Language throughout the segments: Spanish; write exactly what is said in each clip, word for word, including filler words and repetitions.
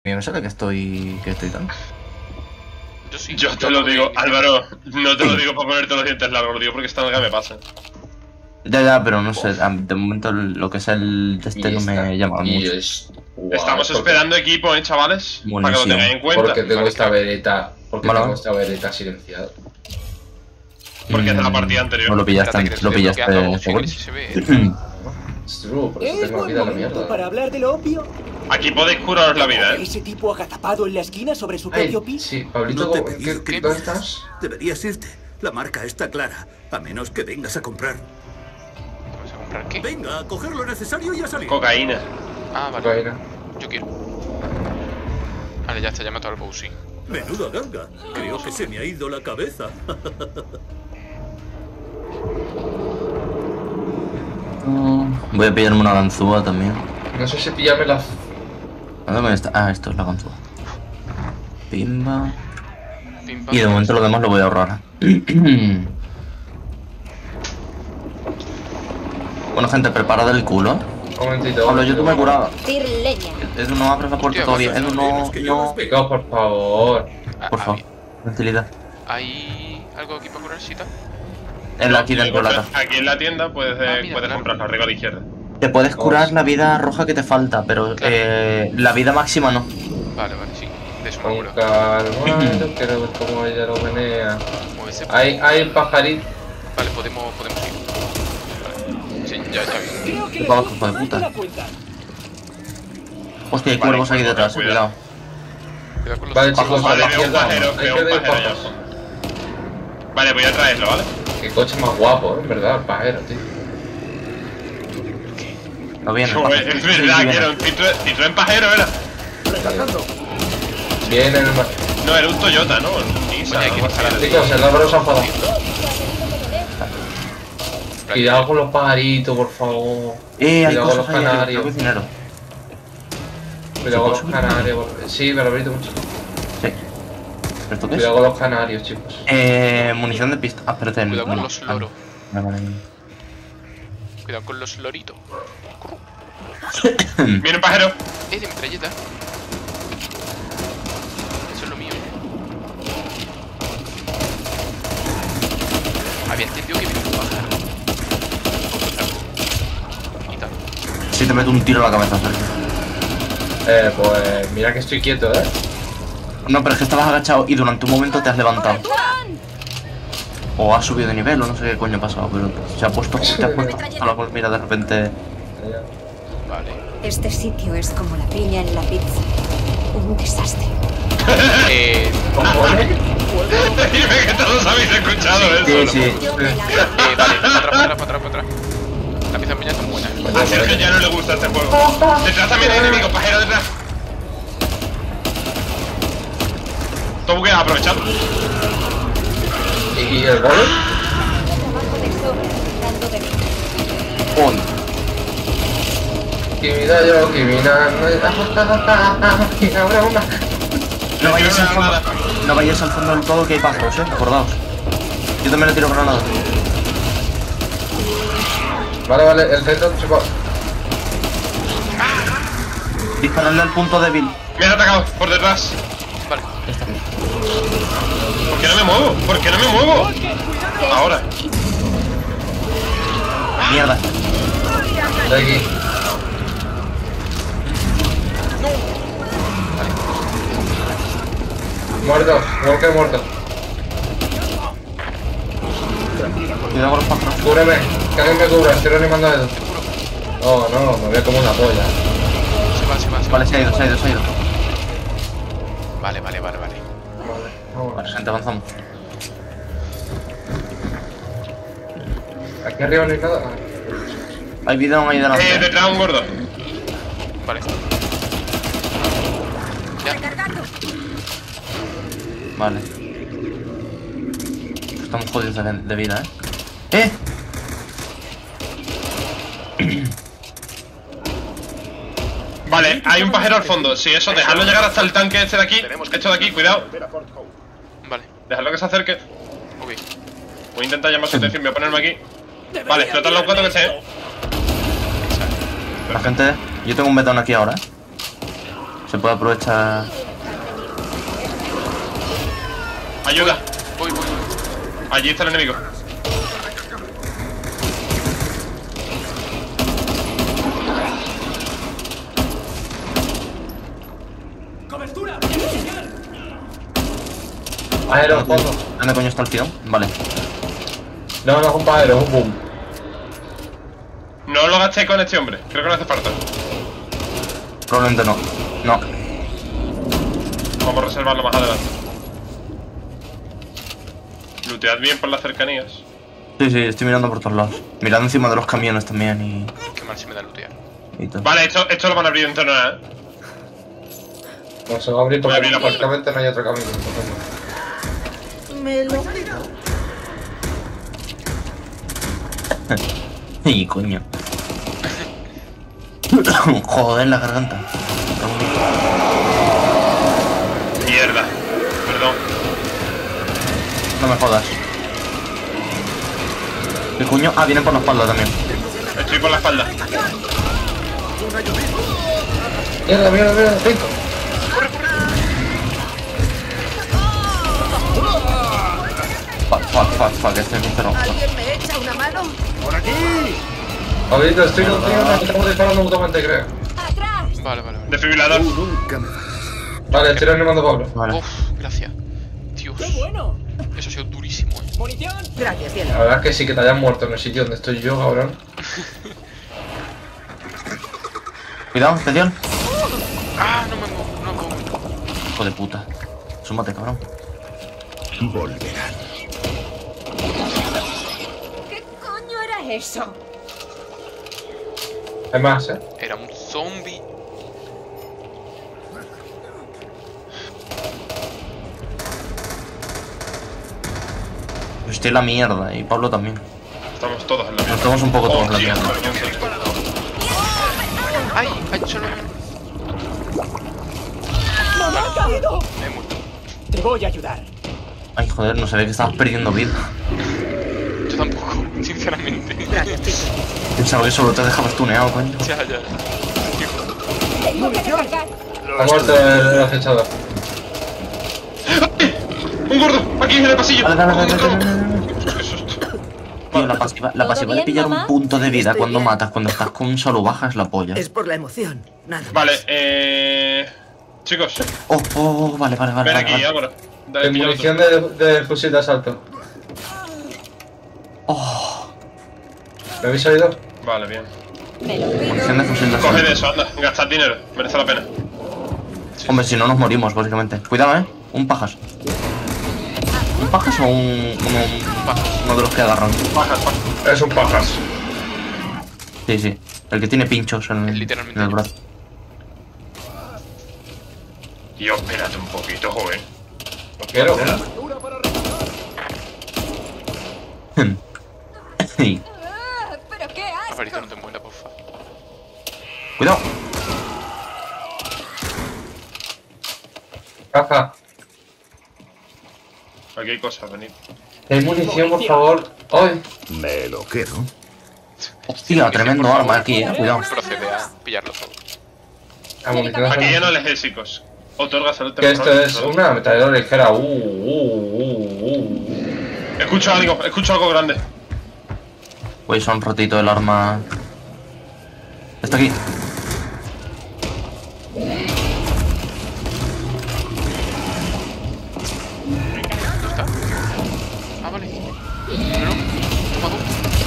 Me sale que estoy. que estoy tan. Yo sí. Yo te lo digo, Álvaro, no te lo digo para ponerte los dientes largos, lo digo porque esta nalga me pasa. Ya, ya, pero no sé, de momento lo que es el de este no me llama mucho. Es... Wow, Estamos porque... esperando equipo, eh, chavales. Buenísimo. Para que lo tengáis en cuenta. Porque tengo esta vereta. Porque Vale. tengo esta vereta silenciada. Porque es de la Mm, partida anterior. No lo pillaste, Espérate, que lo estoy pillaste. bloqueando, seguro. si se ve. Es true, por eso Es tengo buen vida a la momento mierda. para hablar de lo obvio. Aquí podéis curaros la vida, eh. Ese tipo agazapado en la esquina sobre su Ay, propio piso. sí, Pablito, No te he ¿qué, pedido qué, que ¿dónde vayas. estás? Deberías irte. La marca está clara, a menos que vengas a comprar. ¿Vas a comprar qué? Venga, a coger lo necesario y a salir. Cocaína. Ah, vale. Cocaína. Yo quiero. Vale, ya está, ya mató al Bowsy. Menuda ganga. Creo que se me ha ido la cabeza. Mm, Voy a pillarme una ganzúa también. No sé si pillarme la... ¿A dónde está? Ah, esto es la ganzúa. Pimba. Pim, pam, Y de pam. momento lo demás lo voy a ahorrar. Bueno, gente, preparad el culo. Un momentito. Pablo, yo tú me he curado. Tir leña. Edu, no abres la puerta Hostia, todavía. pues, Edu, no. que yo no. las veo. Chicos, por favor. Ah, Por favor, tranquilidad. ¿Hay algo aquí para curar, Sita? En la, aquí dentro de la casa. Aquí en la tienda puedes, eh, Ah, mira, puedes claro. comprarlo arriba a la izquierda. Te puedes curar la vida roja que te falta, pero Claro. eh, la vida máxima no. Vale, vale, sí. De eso me Con acuerdo. calma, yo quiero ver cómo ella lo menea. Muévese. Hay, hay pajarito. Vale, podemos, podemos ir. Vale. Sí, ya, ya vi. Creo que Qué le pavo, doy hijo de más puta. la cuenta. Hostia, hay Vale, cuervos aquí cuervo, detrás, eh, cuidado. cuidado. Cuidado con los Vale, pájaros. chicos, a Vale, la veo un izquierda. pajero, Hay veo que un ver pajero pájaros. ya. Vale, voy a traerlo, ¿vale? Qué coche más guapo, en verdad, el pajero, tío. No viene. Joder, pasa. es Sí, verdad viene. que era un Citroën, Citroën pajero, era. Viene el mar. No, era un Toyota, ¿no? Un Nissan. Oye, hay que algo así. disparar. Chicos, el Álvaro se ha enfadado. Plan, Cuidado con los pajaritos, por favor. Eh, hay Cuidado con los cosas ahí, hay canarios. cocinero. Cuidado con los ¿Se puede subir? canarios. por- Sí, me lo he visto mucho. Sí. ¿Pero esto qué es? Cuidado con los canarios, chicos. Eh, munición de pista. Ah, espérate. Cuidado con no. los Ah, loros. vale, vale. Cuidado con los loritos. Viene un pajero. Eh, de metralleta. Eso es lo mío. Había entendido que viene un pájaro. Quita. Si te meto un tiro a la cabeza, Sergio. Eh, pues mira que estoy quieto, eh. No, pero es que estabas agachado y durante un momento te has levantado. O has subido de nivel o no sé qué coño ha pasado, pero se ha puesto. Te has puesto. Solo pues mira, de repente. Vale. Este sitio es como la piña en la pizza. Un desastre. Eh, Dime que todos habéis escuchado eso. Sí, ¿no? sí. Yo me la eh, vale, para atrás, para atrás, para atrás, para atrás. Las piezas piñas son buenas. A Sergio ya no le gusta este juego. Detrás también hay enemigos, pajero detrás. Todo bugueado, aprovechad. ¿Y, y el gol? trabajo de sobra dando de mí. Pon. Timida yo, timida. No vayáis tiro al granada. fondo. No vayáis al fondo del todo que hay pájaros, eh. Acordaos. Yo también le tiro granada. Vale, vale, el centro, chicos. Dispararle al punto débil. Me han atacado por detrás. Vale. ¿Por qué no me muevo? ¿Por qué no me muevo? Ahora. Mierda. De aquí. Muerto, Walker muerto. Cuidado con los pájaros. Cúbreme, que alguien me cubra, estoy reanimando a Edu. Oh, no, me veo como una polla. Se va, se va, se va. Vale, se ha ido, se ha ido, se ha ido. Vale, vale, vale, vale. Vale, vamos. Vale, gente, avanzamos. Aquí arriba no hay nada. Hay bidón ahí Eh, delante. detrás un gordo. Vale. Ya. Vale. Estamos jodidos de, de vida, eh. ¡Eh! Vale, hay un pajero al fondo. Sí, eso, dejadlo llegar hasta el tanque este de aquí. Esto de aquí, cuidado. Vale. Dejadlo que se acerque. Ok. Voy a intentar llamar su atención, voy a ponerme aquí. Vale, explotan los cuatro que se. La gente. Yo tengo un betón aquí ahora, eh. Se puede aprovechar. Ayuda. Voy, voy, voy. Allí está el enemigo. ¡Cobertura! Pajero, fondo. ¿Dónde coño está el tío? Vale. No, no es un pajero, es un boom. No lo gastéis con este hombre. Creo que no hace falta. Probablemente no. No. Vamos a reservarlo más adelante. Lootead bien por las cercanías. Sí, sí, estoy mirando por todos lados. Mirando encima de los camiones también y. Qué mal se me da lootear. y todo. Vale, esto, esto lo van a abrir dentro de nada, ¿eh? No se va a abrir Voy a porque abrir la puerta. prácticamente no hay otro camino. Me lo Y coño. Joder, la garganta. Mierda. Perdón. No me jodas. ¿Qué coño? Ah, vienen por la espalda también. Estoy por la espalda. Mierda, mierda, mierda, cinco. Fuck, fuck, fuck, fuck, este es mi cero. ¿Alguien me echa una mano? Ahorita estoy contigo, no estamos disparando mutuamente, creo. ¡Atrás! Vale, vale, vale. Desfibrilador. Nunca me fallas. Vale, estoy reanimando a Pablo. Vale. Uf, gracias. Dios. ¡Qué bueno! Eso ha sido durísimo, eh. ¡Munición! Gracias, La cielo. verdad es que sí que te hayan muerto en el sitio donde estoy yo, cabrón. Cuidado, atención. Ah, no me muevo, no me muevo. Hijo de puta. Súmate, cabrón. Volverán. ¿Qué coño era eso? Hay más, eh. Era un zombie. Estoy en la mierda y Pablo también. Estamos todos en la Nos mierda. estamos un poco todos en la sí, mierda. perdón, Ay, ay, solo ¡Mamá ha caído! me he muerto. Te voy a ayudar. Ay, joder, no se ve que estabas perdiendo vida. Yo tampoco, sinceramente. Gracias, chico. Pensaba que solo te dejabas tuneado, coño. Ya, ya. Tengo que recargar. Ha muerto el, el acechador. ¡Un gordo! ¡Aquí en el pasillo! Dale, dale, dale, ¡Un gordo! dale, dale, dale. ¡Qué susto! Tío, la pasiva, la ¿Todo pasiva de bien, pillar mamá? un punto de vida Estoy cuando bien. matas, cuando estás con un solo baja es la polla. Es por la emoción, nada más. Vale, eh... Chicos, Oh, oh, oh, vale, vale, vale. ven vale, aquí, vale. Álvaro. Dale, En pilla munición otro. de, de fusil de asalto. Oh, ¿Me habéis oído? Vale, bien. Me lo pido. munición de fusil de Coge asalto. de eso, anda. Gastad dinero. Merece la pena. Hombre, si no nos morimos, básicamente. Cuidado, eh. Un pajas. ¿Un pajas o un, uno, uno de los que agarran? Pajas, pajas. Es un pajas. Sí, sí. El que tiene pinchos en, Es literalmente en el yo. brazo. Tío, espérate un poquito, joven. No quiero. Sí. Ah, ¿pero qué asco? Alvarito, no te mueras, porfa. Cuidado. Caja. Aquí hay cosas, venid. ¿Hay munición, por favor? ¡Ay! Me lo quedo. Hostia, tremendo por arma favor. aquí, eh. Cuidado. Procede a pillarlo todo. La munición Aquí es- ya no analgésicos. Otorga salud Que esto temporal. es una metralladora ligera. Uh, uh, uh, uh. Escucho algo, escucho algo grande. Pues un ratito el arma. Está aquí. ¿Dónde está? Ah, vale. No, no. Toma dos.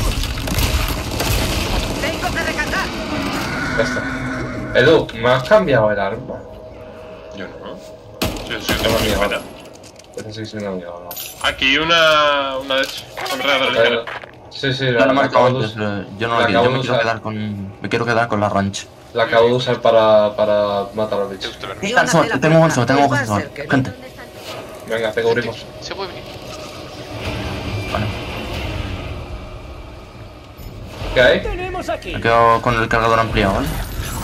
Tengo que recargar. Ya está. Edu, ¿me has cambiado el arma? Yo no. Yo sí tengo mi escopeta. Pues sí, sí, no, no. Aquí una. una de hecho. Una metralladora ligera. Sí, sí, Yo la, lo he la marcado acabo de antes, usar, eh, yo no la la quiero, yo acabo me de quiero usar. quedar con. Me quiero quedar con la ranch. la acabo de usar para, para matar a los Te bichos. gusta la Sí, hermana. Alzo, Llévate la tengo puerta, bolso, tengo pues va bolso, a ser que no. gente. Venga, te cubrimos. Se puede venir. Vale. ¿Qué hay? Tenemos aquí. Me quedo con el cargador ampliado, ¿vale?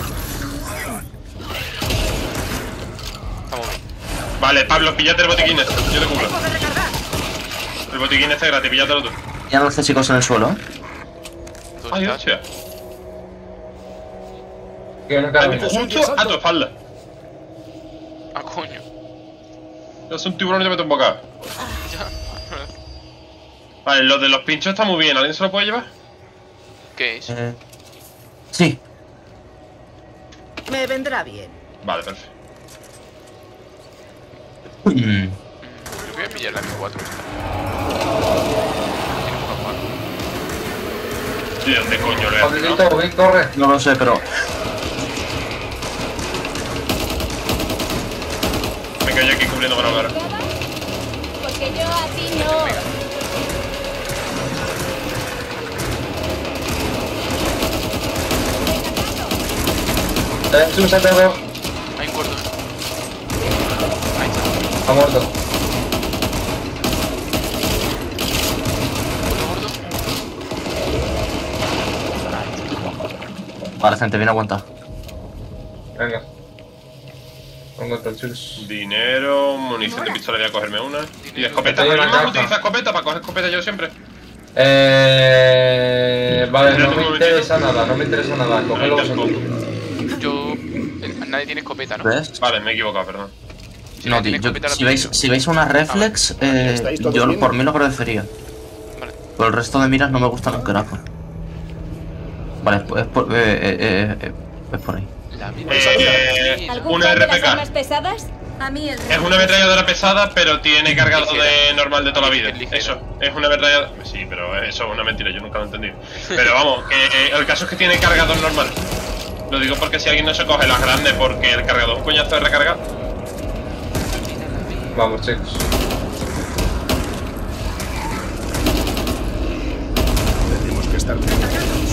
Estamos bien. Vale, Pablo, píllate el botiquín este. Yo te cubro. El botiquín este es gratis, píllatelo tú. Ya no los césicos en el suelo, ¿eh? ¿Dónde Ay, estás? hostia. Que una Hay carabina. Justo a tu espalda. Yo soy un tiburón y te meto un bocado. Vale, lo de los pinchos está muy bien. ¿Alguien se lo puede llevar? ¿Qué es? Eh, sí. Me vendrá bien. Vale, perfecto. Mm. Yo voy a pillar la M cuatro esta. Tiene poca palo. ¿De dónde coño lo he hecho? Pablito, ven, corre. No lo sé, pero... Me quedo yo aquí cubriendo para hablar. Porque yo a ti no. Eh, es un setero. Hay un cuarto. Ahí está. Ha muerto. Vale, gente, viene a aguantar. Venga. Pongo otro chus. Dinero, munición de pistola, voy a cogerme una. Y escopeta. Estoy en la ¿Alguien más caja. utiliza escopeta para coger escopeta yo siempre? Eh... Vale, Espérate no un me momentito. interesa nada, no me interesa nada. Cógelo Ahí vosotros. Yo... eh, Nadie tiene escopeta, ¿no? ¿Ves? Vale, me he equivocado, perdón. Si No, nadie tío, tiene yo- escopeta, la si, veis, pillo. si veis una reflex, eh, ¿Estáis todos yo bien? por mí lo agradecería. Vale. Pero el resto de miras no me gustan un carajo. Vale, es, por- es por, eh, eh, eh, eh, es por ahí. La vida. Eh, ¿Algún una fan de las R P K. armas pesadas? A mí el Es una ametralladora pesada, pero tiene cargado de Ligera. normal de toda la vida. Es ligera. Eso, es una ametralladora. Sí, pero eso es una mentira, yo nunca lo he entendido. Pero vamos, que eh, el caso es que tiene cargador normal. Lo digo porque si alguien no se coge las grandes porque el cargador es un coñazo de recargar. Vamos, chicos. Tenemos que estar preparados.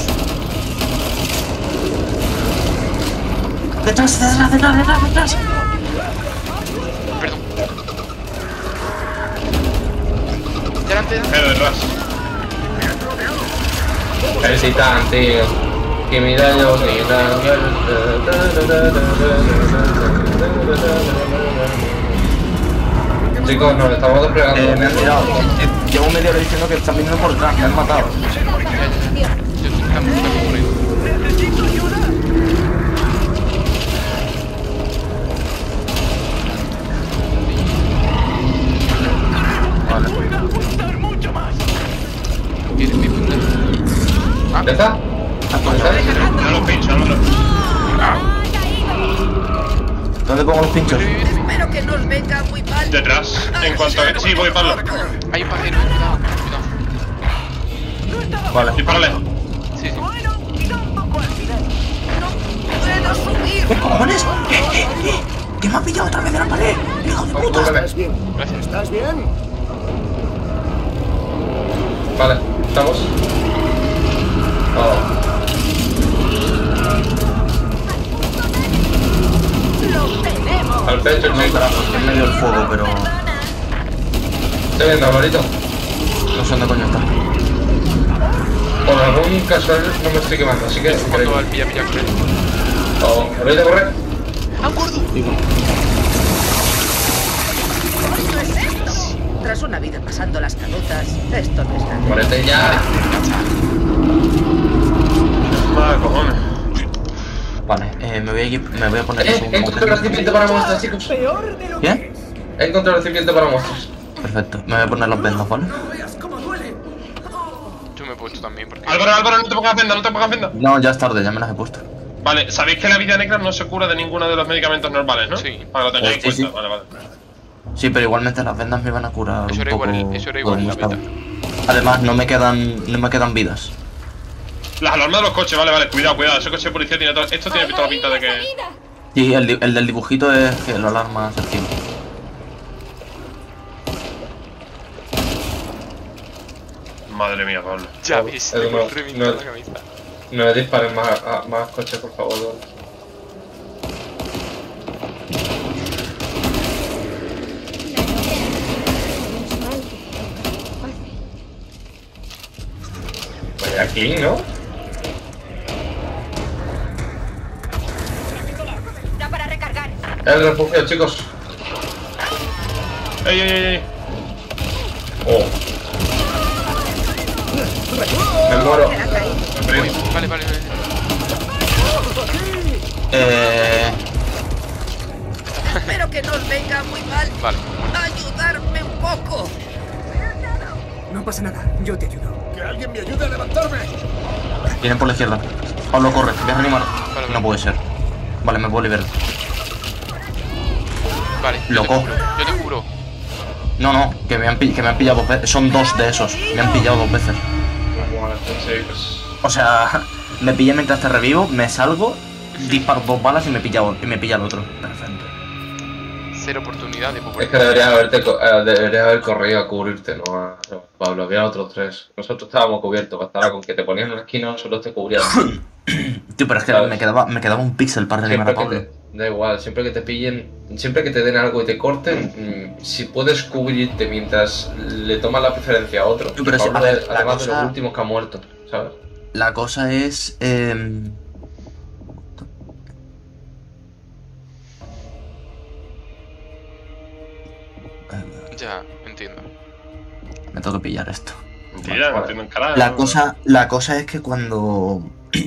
¡Detrás, detrás, detrás, detrás, detrás! Perdón. Delante, delante. Pero detrás. El titán, tío. Que mira yo, Chicos, nos estamos desplegando. Eh, me han tirado. Eh, llevo media hora diciendo que están viniendo por detrás, me han matado. Yo estoy tan ocurrido. Vale. ¿Quieres mi punta? Ah, ¿Ya está? No los pincho, no los ¿Dónde pongo los pinchos? Espero que nos venga muy mal. detrás. En cuanto a. Sí, voy, Pablo. hay un pajero, cuidado, cuidado. Vale. Dispárale. Sí, sí. ¡Puedo subir! ¿Qué cojones? ¿Qué, qué, qué? ¿Qué me ha pillado otra vez de la pared? ¡Hijo de puta! ¿Estás bien? Gracias. ¿Estás bien? Vale, ¿estamos? Oh. ¡Lo tenemos! Al pecho, No, chicos. carajo, estoy en medio del fuego, pero... Estoy viendo, Alvarito. No sé dónde coño está. Por algún casual no me estoy quemando, así que... Cuando va el pilla, pilla, corre. Oh, Alvarito, corre. ¡Ah, un gordo! ¿Esto es esto? Tras una vida pasando las canutas, esto no es nada. Muérete ya. Madre cojones. Vale, eh, me voy a, equip- me voy a poner... Eh, un he encontrado el recipiente para muestras, chicos. Peor de lo ¿Qué? He encontrado el recipiente para muestras. Perfecto, me voy a poner las vendas, ¿vale? Yo me he puesto también porque... Álvaro, Álvaro, no te pongas venda, no te pongas venda. No, ya es tarde, ya me las he puesto. Vale, sabéis que la vida negra no se cura de ninguno de los medicamentos normales, ¿no? Sí. Para que lo tengáis Eh, en sí, cuenta. sí. Vale, vale. Sí, pero igualmente las vendas me van a curar Eso un era poco... igual, eso era igual en la todo beta. estado. Además, no me quedan, no me quedan vidas. Las alarmas de los coches, vale, vale, cuidado, cuidado. Ese coche de policía tiene todo. Esto tiene toda la pinta de que. Sí, el, di- el del dibujito es que la alarma se activa. Madre mía, Pablo. Ya Oh, ves, Edu, tengo no, reventado no. la cabeza. No me disparen más, a- más coches, por favor. ¿no? Vaya aquí, ¿no? Ya para recargar. El refugio, chicos. ¡Ey, ey, ey! ey. Oh. Me muero. Será caído. Uy, vale, vale, vale. Eh... Espero que no os venga muy mal. Vale. Ayudarme un poco. No pasa nada, yo te ayudo. Que alguien me ayude a levantarme. Vienen por la izquierda. Pablo, corre, voy a reanimar. Vale, No vale. puede ser. Vale, me puedo liberar. Vale, yo Loco. te juro, yo te juro. No, no, que me han, pi- que me han pillado dos veces. Son dos de esos. Me han pillado dos veces. Vale, sí, pues... O sea, me pillé mientras te revivo, me salgo, disparo dos balas y me pilla, y me pilla el otro. Perfecto. Cero oportunidad de poco. Es que deberías haberte co- eh, deberías haber corrido a cubrirte, no a no, Pablo. Había otros tres. Nosotros estábamos cubiertos. Bastaba con que te ponían en la esquina, nosotros te cubríamos. Tío, pero es que ¿Sabes? me quedaba, me quedaba un píxel para reanimar a Siempre que Pablo. te, da igual, siempre que te pillen, siempre que te den algo y te corten, mm, si puedes cubrirte mientras le tomas la preferencia a otro, Sí, pero sí, Pablo a ver, es la además de cosa- los últimos que han muerto, ¿sabes? La cosa es... Eh... Ya, entiendo. Me tengo que pillar esto. Mentira, no entiendo en cara. La no. cosa, la cosa es que cuando...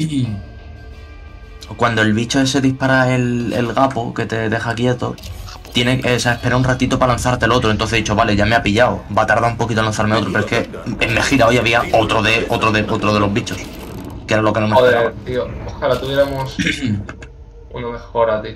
cuando el bicho ese dispara el, el gapo que te deja quieto, tiene que, o sea, espera un ratito para lanzarte el otro. Entonces he dicho, vale, ya me ha pillado. Va a tardar un poquito en lanzarme otro, pero es que en me gira hoy había otro de, otro de, otro de los bichos. Que era lo que no me esperaba. Joder, tío, ojalá tuviéramos uno mejor a ti.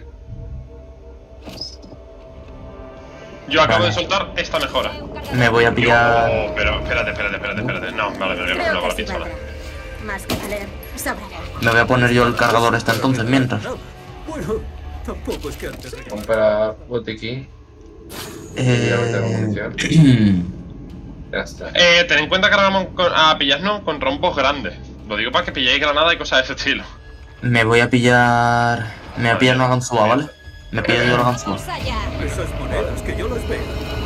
Yo acabo Vale. de soltar esta mejora. Me voy a pillar... Oh, pero espérate, espérate, espérate, espérate. No, vale, me voy a coger luego la pistola. Más que valer, sobrará. Me voy a poner yo el cargador este entonces, mientras. Bueno, tampoco es que antes de... Comprar botiquín, Eh... ya no tengo munición. Ya está. Eh, ten en cuenta que ahora vamos con- a pillarnos con rompos grandes. Lo digo para que pilléis granada y cosas de ese estilo. Me voy a pillar... Me voy a pillar una ganzúa, ¿vale? Me pillo yo la ganzúa. Vamos allá. Esas monedas que yo las veo.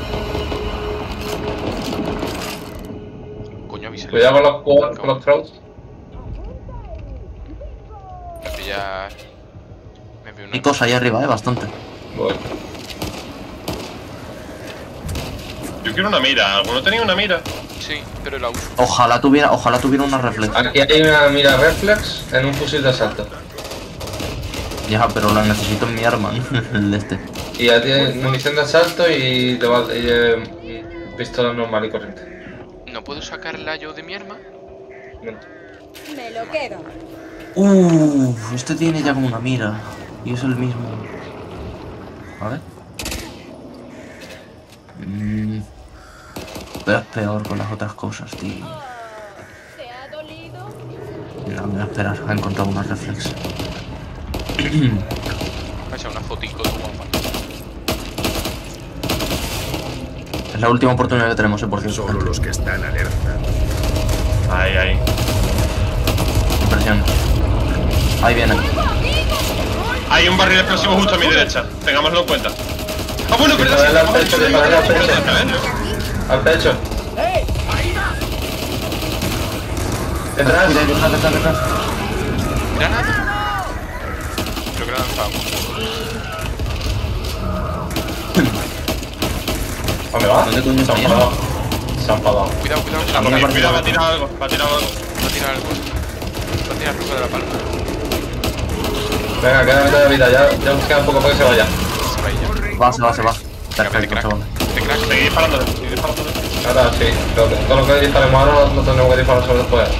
Coño, avísale. Cuidado con los quads, con los throats. Voy a pillar. Me envío Y una. cosa ahí arriba, eh, bastante. Voy. Yo quiero una mira. ¿Alguno tenía una mira? Sí, pero la uso. Ojalá tuviera, ojalá tuviera una reflex. Aquí hay una mira reflex en un fusil de asalto. Ya, pero la necesito en mi arma, el de este. Y ya tiene munición de asalto y, de bal- y eh, pistola normal y corriente. ¿No puedo sacarla yo de mi arma? Me lo quedo. Uh, este tiene ya como una mira. Y es el mismo. A ver. Mm, pero es peor con las otras cosas, tío. ¿Te ha dolido? No, me voy a esperar a encontrar una reflex. Vaya, una fotico de guapa. Es la última oportunidad que tenemos, eh, por cierto. Solo los que están alerta. Ahí, ahí. Impresión. Ahí viene. Hay un barril explosivo justo a mi derecha. Tengámoslo en cuenta. Ah, bueno, pero Disparale al pecho, disparale al pecho. Al pecho. ¡Eh! ¡Ahí va! Detrás. Detrás, detrás, detrás. ¡Granada! Creo que la he lanzado. ¿Dónde va? ¿Dónde coño Se está han yendo? enfadado. Se han enfadado. Cuidado, cuidado. A mí me Va parece- Cuidado, va a tirar algo. Va a tirar algo. a tirar algo. Va a tirar algo de la palma. Venga, queda mitad de vida, ya, ya nos queda un poco para que se vaya. Se va ahí ya. Va, se va, se va. Venga, vete, Perfecto, crack. chaval. Vete, crack. Seguí disparándole. Seguí disparándole. Ahora sí, todo, todo lo que disparemos ahora lo tenemos que disparar sobre después.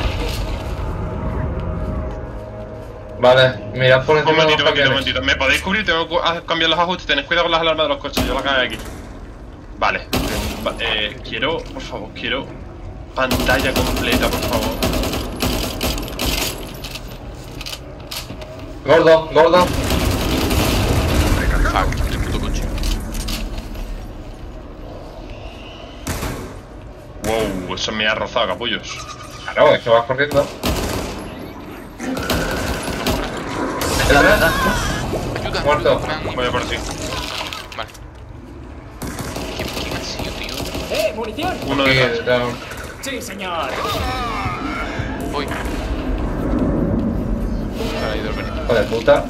Vale, mirad por Un encima de momentito, los un momentito, un camiones. momentito. ¿Me podéis cubrir? Tengo que ah, cambiar los ajustes. Tened cuidado con las alarmas de los coches. Yo la cagué aquí. Vale. Va- eh, quiero, por favor, quiero pantalla completa, por favor. Gordo, gordo. Fuck, el puto coche. Wow, eso me ha rozado, capullos. Claro, es que vas corriendo. La verdad. Ayuda. Muerto. Me han- Voy a por ti. Vale. ¿Quién, quién ha sido, tío? ¡Eh! ¡Munición! Uno Aquí, detrás. down. ¡Sí, señor! Voy. Vale, ahí del Benito. Hijo de puta.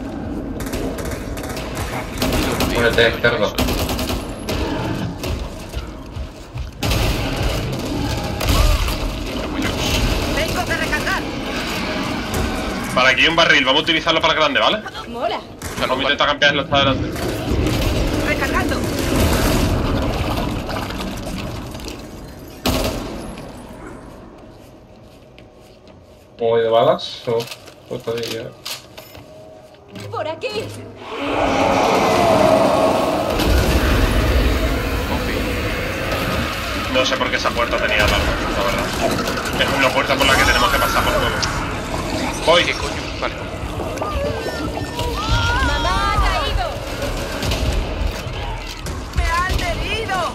Ponete, cerdo. Tengo que recargar. Vale, aquí hay un barril. Vamos a utilizarlo para el grande, ¿vale? Mola. Vamos a intentar campear los para adelante. Muy de balas. O, pues todavía. ¡Por aquí! No sé por qué esa puerta tenía alarma, la verdad. Es una puerta por la que tenemos que pasar por todo. Voy. ¿Qué coño? Vale. ¡Mamá ha caído! ¡Me han herido!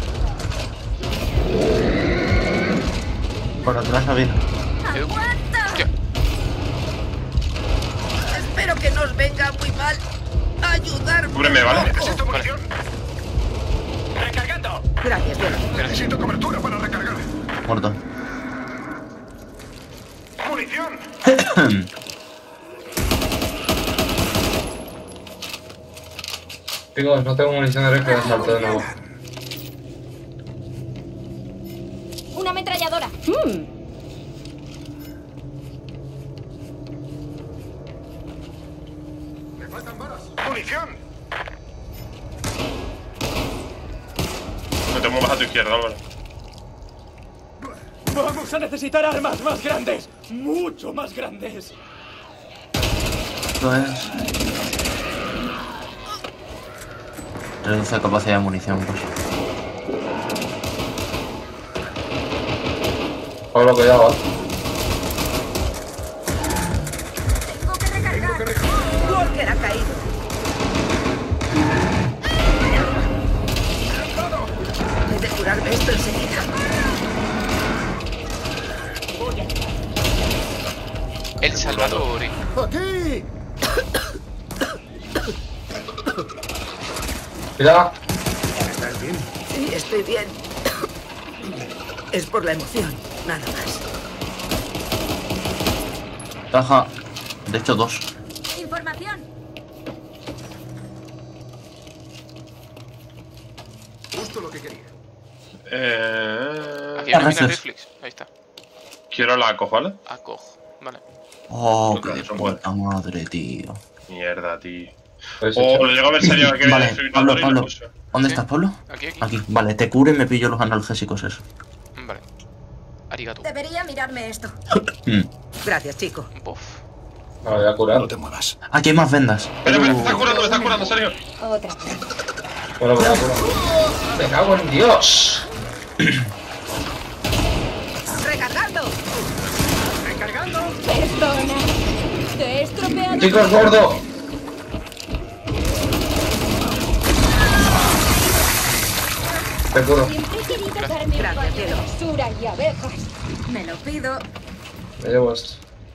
Por atrás había. Edu. Hostia. Espero que no os venga muy mal ayudarme. Cúbreme, ¿vale? Necesito munición. Recargando. Gracias, Diego. Necesito cobertura para recargar. Muerto. Munición. Chicos, no tengo munición de rifle de asalto de nuevo. ¡Una ametralladora! Mm. Me faltan balas. Munición. No te muevas a tu izquierda, Álvaro. Vamos a necesitar armas más grandes. Mucho más grandes. Esto es... Reduce capacidad de munición, pues. Pablo, cuidado. Tengo que recargar. Walker ha caído. He de curarme esto enseguida. El Salvador. eh. ¡Aquí! Cuidado. ¿Estás bien? Sí, estoy bien. Es por la emoción, nada más. Caja. De hecho, dos. ¡Información! Justo lo que quería. Eh... Aquí hay una mina gracias. reflex. Ahí está. Quiero la acoj, ¿vale? Acog. Vale. Oh, Claro, qué eso puta madre, tío. Mierda, tío. Pues O hecho. lo llego a ver serio que Vale, viene Pablo, desfibrilador y Pablo. lo puso. ¿Dónde ¿Sí? estás, Pablo? Aquí, aquí. Aquí. Vale, te curo y me pillo los analgésicos esos. Vale. Arigato. Debería mirarme esto. Mm. Gracias, chico. Bof. Me voy a curar. No te muevas. Aquí hay más vendas. Espera, espera, me estás curando, me estás curando, Sergio. Otra vez. Bueno, voy a curar. Me cago en Dios. ¡Recargando! ¡Recargando! Perdona. Te he estropeado. Chicos, gordo. Te curo. Siempre he querido darme un Gracias, baño de cielo. basura y abejas. Me lo pido. Me llevo esto.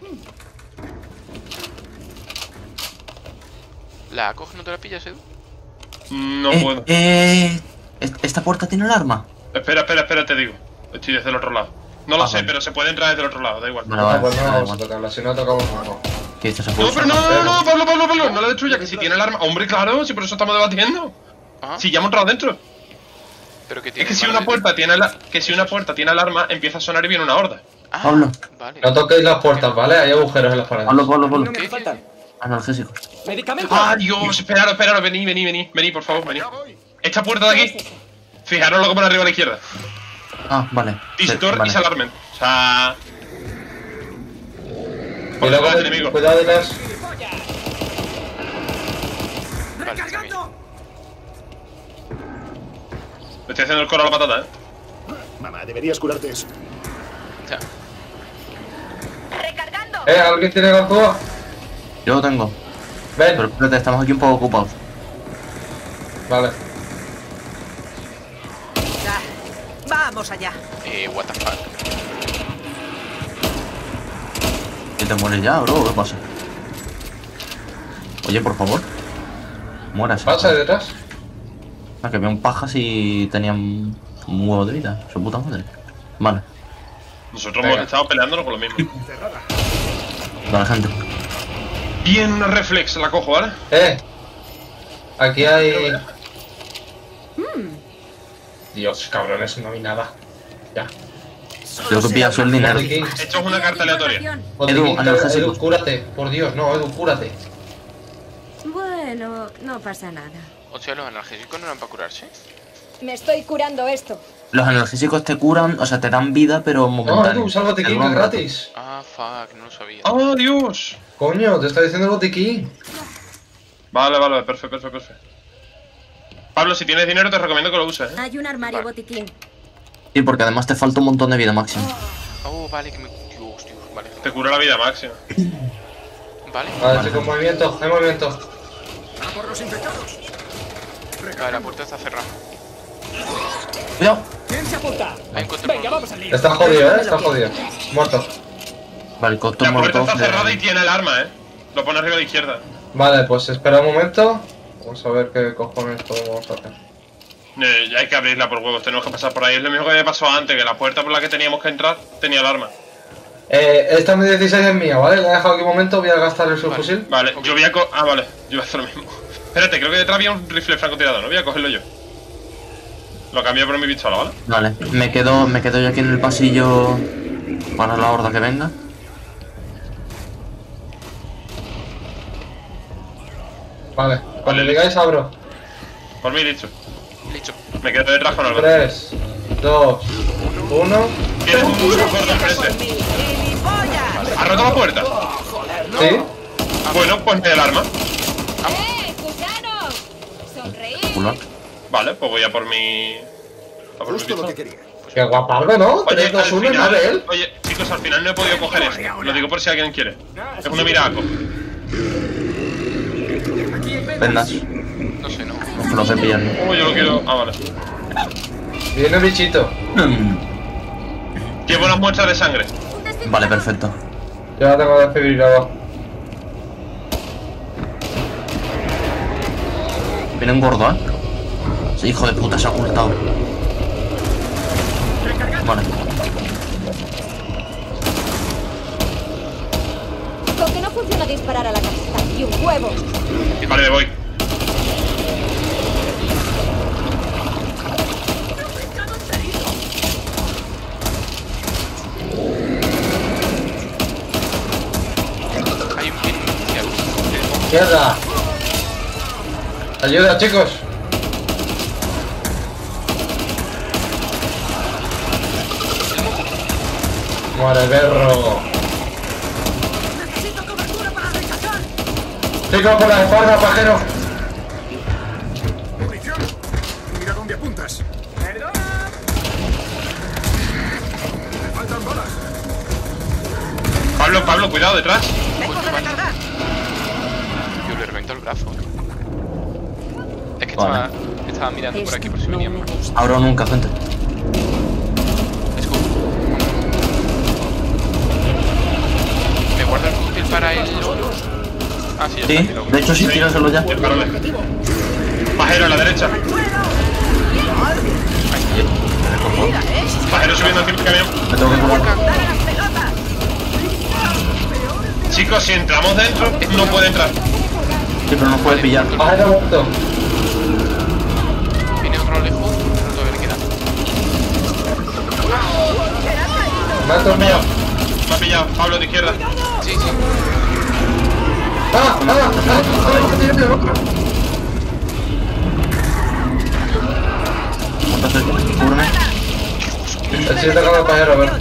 ¿La Acog no te la pillas, Edu? No eh, puedo. eh, ¿est- ¿Esta puerta tiene alarma? Espera, espera, espera, te digo. Estoy desde el otro lado. No lo Ah, sé, vale. pero se puede entrar desde el otro lado, da igual. Vale, No, vale. pues no da vamos a igual. tocarla. Si no tocamos, no. ¿Qué dices? ¿Se puede No, pero usar? no, no, no, Pablo, Pablo, Pablo, no la destruya, que si tiene el arma. Hombre, claro, si por eso estamos debatiendo. Ajá. Si ya hemos entrado dentro. Pero que Es tiene que si más una de- puerta tiene la... que si una puerta tiene alarma, empieza a sonar y viene una horda. Ah, Pablo. Vale. No toquéis las puertas, ¿vale? Hay agujeros en las paredes. Pablo, Pablo, Pablo. No me faltan. Analgésicos. ¡Medicamentos! ¡Ah, Dios! Esperaros, esperaros, vení, vení, vení. Vení, por favor, vení. Ya voy. Esta puerta de aquí, fijaros lo que pone arriba a la izquierda. Ah, vale. Distor Sí, vale. y Salarmen. O sea... Por Cuidado, detrás, con- enemigo. cuidado detrás. Vale, está bien. Le estoy haciendo el coro a la patata, eh. Mamá, deberías curarte eso. Ya. ¡Recargando! Eh, ¿alguien tiene ganzúa? Yo lo tengo. Ven. Pero espérate, estamos aquí un poco ocupados. Vale. Ya. Vamos allá. Eh, what the fuck. ¿Que te mueres ya, bro? ¿Qué pasa? Oye, por favor. Mueras. ¿Pasa de detrás? Ah, que vean pajas y tenían un huevo de vida. Su puta madre. Vale. Nosotros Venga. hemos estado peleándonos con lo mismo. Vale, gente. Bien, una reflex, la cojo, ¿vale? Eh. Aquí hay... Dios, cabrones, no vi nada. Ya. Creo que pillas el dinero. Aquí. Esto es una carta aleatoria. Botiquín, analgésicos. Edu, cúrate. Por Dios, no, Edu, cúrate. Bueno, no pasa nada. O sea, los analgésicos no eran para curarse. Me estoy curando esto. Los analgésicos te curan, o sea, te dan vida, pero No, momentáneo. Edu, sálvate, Te King, duran es un rato. gratis. Ah, Ah, fuck, no lo sabía. ¡Oh, Dios! Coño, te está diciendo el botiquín. Vale, vale, perfecto, perfecto, perfecto. Pablo, si tienes dinero te recomiendo que lo uses, ¿eh? Hay un armario Vale. botiquín. Sí, porque además te falta un montón de vida máxima. Oh, vale, que me... Dios, Dios, vale. Te cura la vida máxima. Vale. Vale, chicos, movimiento, hay movimiento. ¡A por los infectados! Vale, la puerta está cerrada. Cuidado. ¿Quién se apunta? Hay un control. Venga, vamos al lío. Está jodido, eh, está jodido. Muerto. Vale, el cóctel La puerta molotov está cerrada de... y tiene el arma, ¿eh? Lo pone arriba a la izquierda. Vale, pues espera un momento. Vamos a ver qué cojones podemos hacer. Eh, ya hay que abrirla por huevos, tenemos que pasar por ahí. Es lo mismo que me pasó antes, que la puerta por la que teníamos que entrar tenía el arma. Eh, esta M dieciséis es mía, ¿vale? La he dejado aquí un momento, voy a gastar el Vale. subfusil. Vale, yo voy a co... Ah, vale, yo voy a hacer lo mismo. Espérate, creo que detrás había un rifle francotirador, no voy a cogerlo yo. Lo cambié por mi pistola, ¿vale? Vale, me quedo, me quedo yo aquí en el pasillo para la horda que venga. Vale, cuando Vale, digáis abro. Por mí, dicho. Listo. Me quedo detrás con algo. tres, dos, uno. Tienes un musgo gordo enfrente. ¿Has roto la puerta? ¿Sí? Bueno, pues el arma. ¡Eh, gusanos! ¡Sonreír! Culo. Vale, pues voy a por mi... A por mi Justo lo que pistola. quería. Qué guapardo, ¿no? Oye, tres, dos, al uno, final, Mabel. oye, chicos, al final no he podido coger eso. Lo digo por si alguien quiere. Es una miraco. Vendas. No sé, no. No lo sé pillar. Oh, yo lo quiero... Ah, vale. Viene el bichito. Llevo las muestras de sangre. Vale, perfecto. Yo la tengo desfibrilador. Viene un gordo, ¿eh? Ese hijo de puta se ha ocultado. Vale. Con que no funciona disparar a la cabeza. Y un huevo. Vale, me voy. Hay un pin inicial. ¡Mierda! ¡Ayuda, chicos! ¡Muere, perro! ¡Necesito cobertura para rechazar! ¡Chicos, por la espalda, pajero! ¡Munición! Mira dónde apuntas. ¡Perdona! Me faltan balas. Pablo, Pablo, cuidado, detrás. Yo le revento el brazo. Es que Vale. estaba, estaba mirando por aquí por si Esto no venía me más. gusta. Abro nunca, gente. Escudo. ¿Me guarda el cóctel para el otro? Ah, sí, ya Sí, está. aquí lo- de hecho sí, tíraselo ya. Dispárale. Pajero a la derecha. Pajero subiendo encima del camión. Me tengo que curar. Chicos, si entramos dentro, no puede entrar. Sí, pero no puede pillar. ¡Pajero muerto! Viene otro lejos, pero todavía le queda. ¡Mato mío! Me ha pillado. Pablo, de izquierda. Sí, sí. ¡Ah! ¡Ah! ¡Ah! ¡Ah! ¡Tiene otro! Entonces, cúbreme. El siguiente con el pajero, a ver.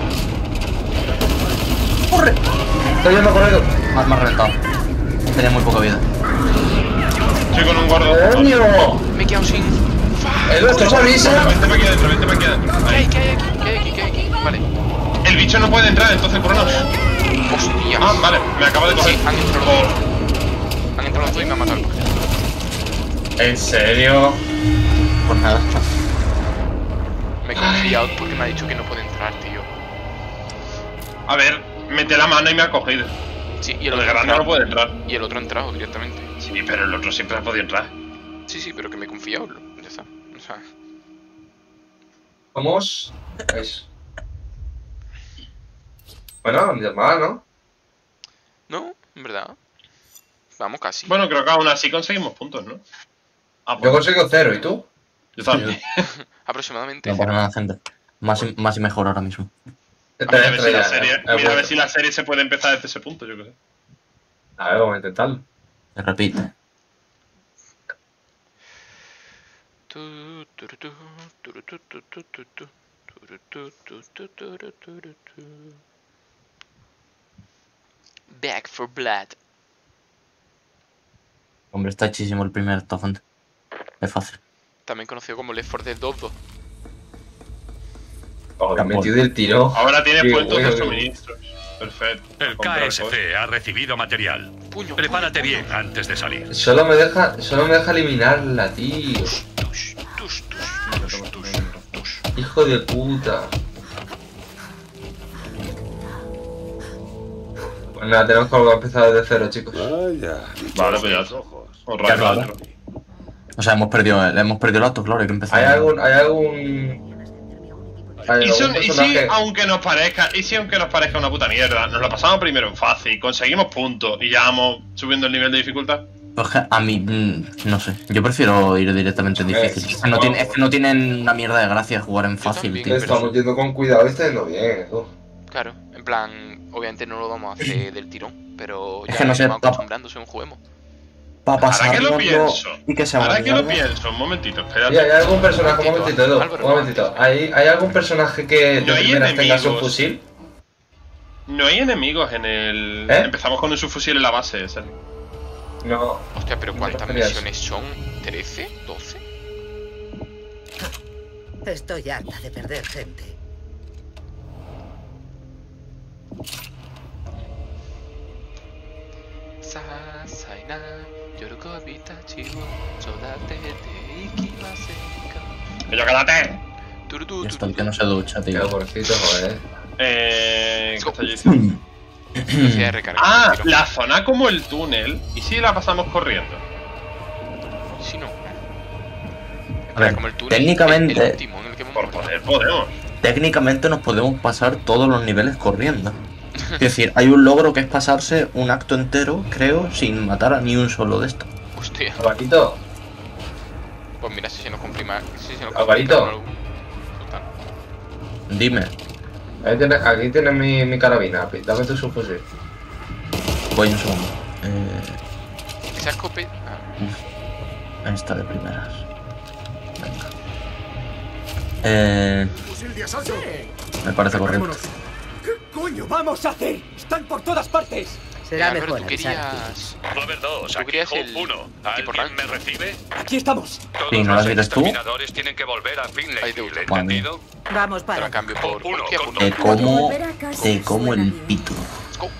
¡Corre! Estoy yendo por él. Me has reventado. Tenía muy poca vida. Estoy con un gordo. ¡Coño! Me he quedado sin... ¡El otro se avisa! Vente para aquí adentro, vente para aquí adentro. ¿Qué hay? Ahí. ¿Qué hay aquí? ¿Qué hay aquí? ¿Qué hay aquí? Vale. El bicho no puede entrar, entonces cúranos. Hostias. Ah, vale, me acaba de coger. Sí, han entrado los dos. Han entrado los dos y me han matado el coche. ¿En serio? Pues nada. Me he confiado porque me ha dicho que no puede entrar, tío. A ver, mete la mano y me ha cogido. Sí, y el El otro ha grande no entrado. puede entrar. Y el otro ha entrado directamente. Sí, pero el otro siempre ha podido entrar. Sí, sí, pero que me he confiado. Ya está. O sea, Vamos. ¿Veis? Bueno, ni mal, ¿no? no, en verdad. Vamos casi. Bueno, creo que aún así conseguimos puntos, ¿no? Ah, Yo pues, consigo cero, ¿y tú? yo también. Aproximadamente. No pasa nada, gente. Más y, más y mejor ahora mismo. Mira a ver si la Estrella, serie, eh, mira a ver bueno. si la serie se puede empezar desde ese punto, yo qué sé. A ver, vamos a intentarlo. Se repite. Tu, turu, tu, turu, tu, tu, tu, tu, tu, turu, tu, tu, tu, turu, turu, tu. Back for Blood. Hombre, está hechísimo el primer Tofant. Es fácil. También conocido como Left four Dead dos dos. Oh, le he metido el tiro. Ahora tienes Qué puestos de bueno. suministros. Perfecto. El Comprar K S C ha recibido material. Puño, Prepárate puño, bien antes de salir. Solo me deja, solo me deja eliminarla, tío. Tush, tush, tush, tush, tush, tush. Hijo de puta. Pues nada, tenemos que volver a empezar desde cero, chicos. Vale, pues ya. Os Ya, rato claro. otro. O sea, hemos perdido, hemos perdido el acto, claro, hay que empezar. ¿Hay algún, hay algún... hay Y, algún son- y si, personaje? aunque nos parezca, y si aunque nos parezca una puta mierda, nos lo pasamos primero en fácil, conseguimos puntos y ya vamos subiendo el nivel de dificultad. Pues que a mí, mm, no sé, yo prefiero ir directamente en difícil. Es que no, tiene, es que no tienen una mierda de gracia jugar en fácil, también. tío. Estamos yendo con cuidado y está yendo bien, tú. Claro, en plan, obviamente no lo vamos a hacer del tirón, pero ya Es que no nos sé, vamos pa- acostumbrando según juguemos. Para Ahora que lo pasárnoslo pienso, y que sea ahora una que lo mierda. pienso, un momentito, Y hay espérate. algún personaje, un Un momentito, Edu, Álvaro, un momentito. ¿Hay, ¿Hay algún personaje que de No hay primeras tenga su enemigos. fusil? No hay enemigos en el... ¿Eh? Empezamos con un subfusil en la base, ese. No. Hostia, pero ¿cuántas Genial. misiones son? ¿trece? ¿doce? Estoy harta de perder gente. Sasaina, Yorokobi tachi wo sodatete ikimasen ka. ¡Que yo cállate! Turutu, Y hasta el turutu. que no se ducha, Qué tío. pobrecito, joder. Eh... ¿Qué estoy diciendo? Velocidad de recarga. Ah, tiro. la zona como el túnel. ¿Y si la pasamos corriendo? Si no. A ver, Como el túnel, técnicamente- el, el último en el que hemos Por muerto. poder podemos. Técnicamente nos podemos pasar todos los niveles corriendo. Es decir, hay un logro que es pasarse un acto entero, creo, sin matar a ni un solo de estos. Hostia. Alvarito, Pues mira, si se nos comprima. Si se nos Alvarito. comprima algún- Total. Dime, ahí tienes, aquí tienes mi, mi carabina, Pi, dame tu subfusil. voy un segundo. Eh, Esa escopeta. Ah, esta de primeras. Venga. Eh, ¡Fusil de asalto! me parece correcto. Vámonos. ¿Qué coño vamos a hacer? ¡Están por todas partes! Será Álvaro, mejor tú avisar. querías. Va a haber dos, ¿Tú aquí querías Hope el uno. tipo ¿Alguien rank? me recibe? ¡Aquí estamos! Todos Sí, ¿no los las quieres tú? exterminadores tienen que volver a Ahí Finlay te Hill, gusta. ¿entendido? Vamos Pero para. a cambio por. Uno, Hostia, con pues Te no. como, Volver a casa te como suena el bien. pito. Let's go.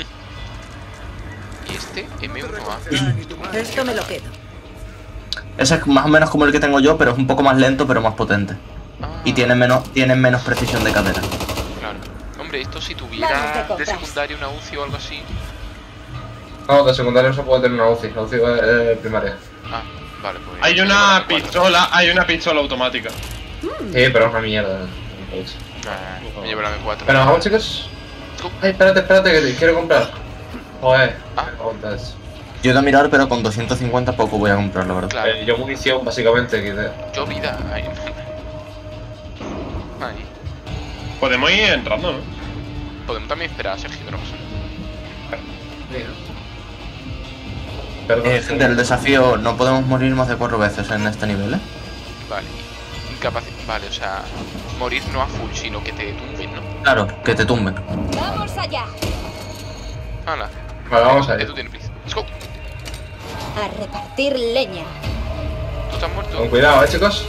Y este M uno A. Esto me lo quedo. Ese es más o menos como el que tengo yo, pero es un poco más lento, pero más potente. Ah, Y tiene menos, tiene menos precisión de cadera. Claro. Hombre, esto si Vamos, tuviera te de compras. secundaria una U C I o algo así. No, de secundario no se puede tener una U C I, la U C I es eh, primaria. Ah, vale, pues. Hay me llevo la una M cuatro. pistola, hay una pistola automática. Sí, pero es una mierda. Ah, me llevo la M cuatro. Pero vamos, chicos. Ay, espérate, espérate, que te quiero comprar. Joder. Ah. Jodas. Yo he ido a mirar, pero con doscientos cincuenta poco voy a comprar, la verdad. Claro. Eh, yo munición, básicamente, que Yo vida. Ahí. Ahí. Podemos ir entrando, ¿no? Podemos también esperar a Sergio, que no pasa nada. Perdón. Eh, gente, el desafío, no podemos morir más de cuatro veces en este nivel, ¿eh? Vale. Incapacidad. Vale, o sea. Morir no a full, sino que te tumben, ¿no? Claro, que te tumben. ¡Vamos allá! Hala. Vale, vamos a Edu ir. tiene prisa. Let's go. A repartir leña. ¿Tú estás muerto? Con cuidado, eh, chicos.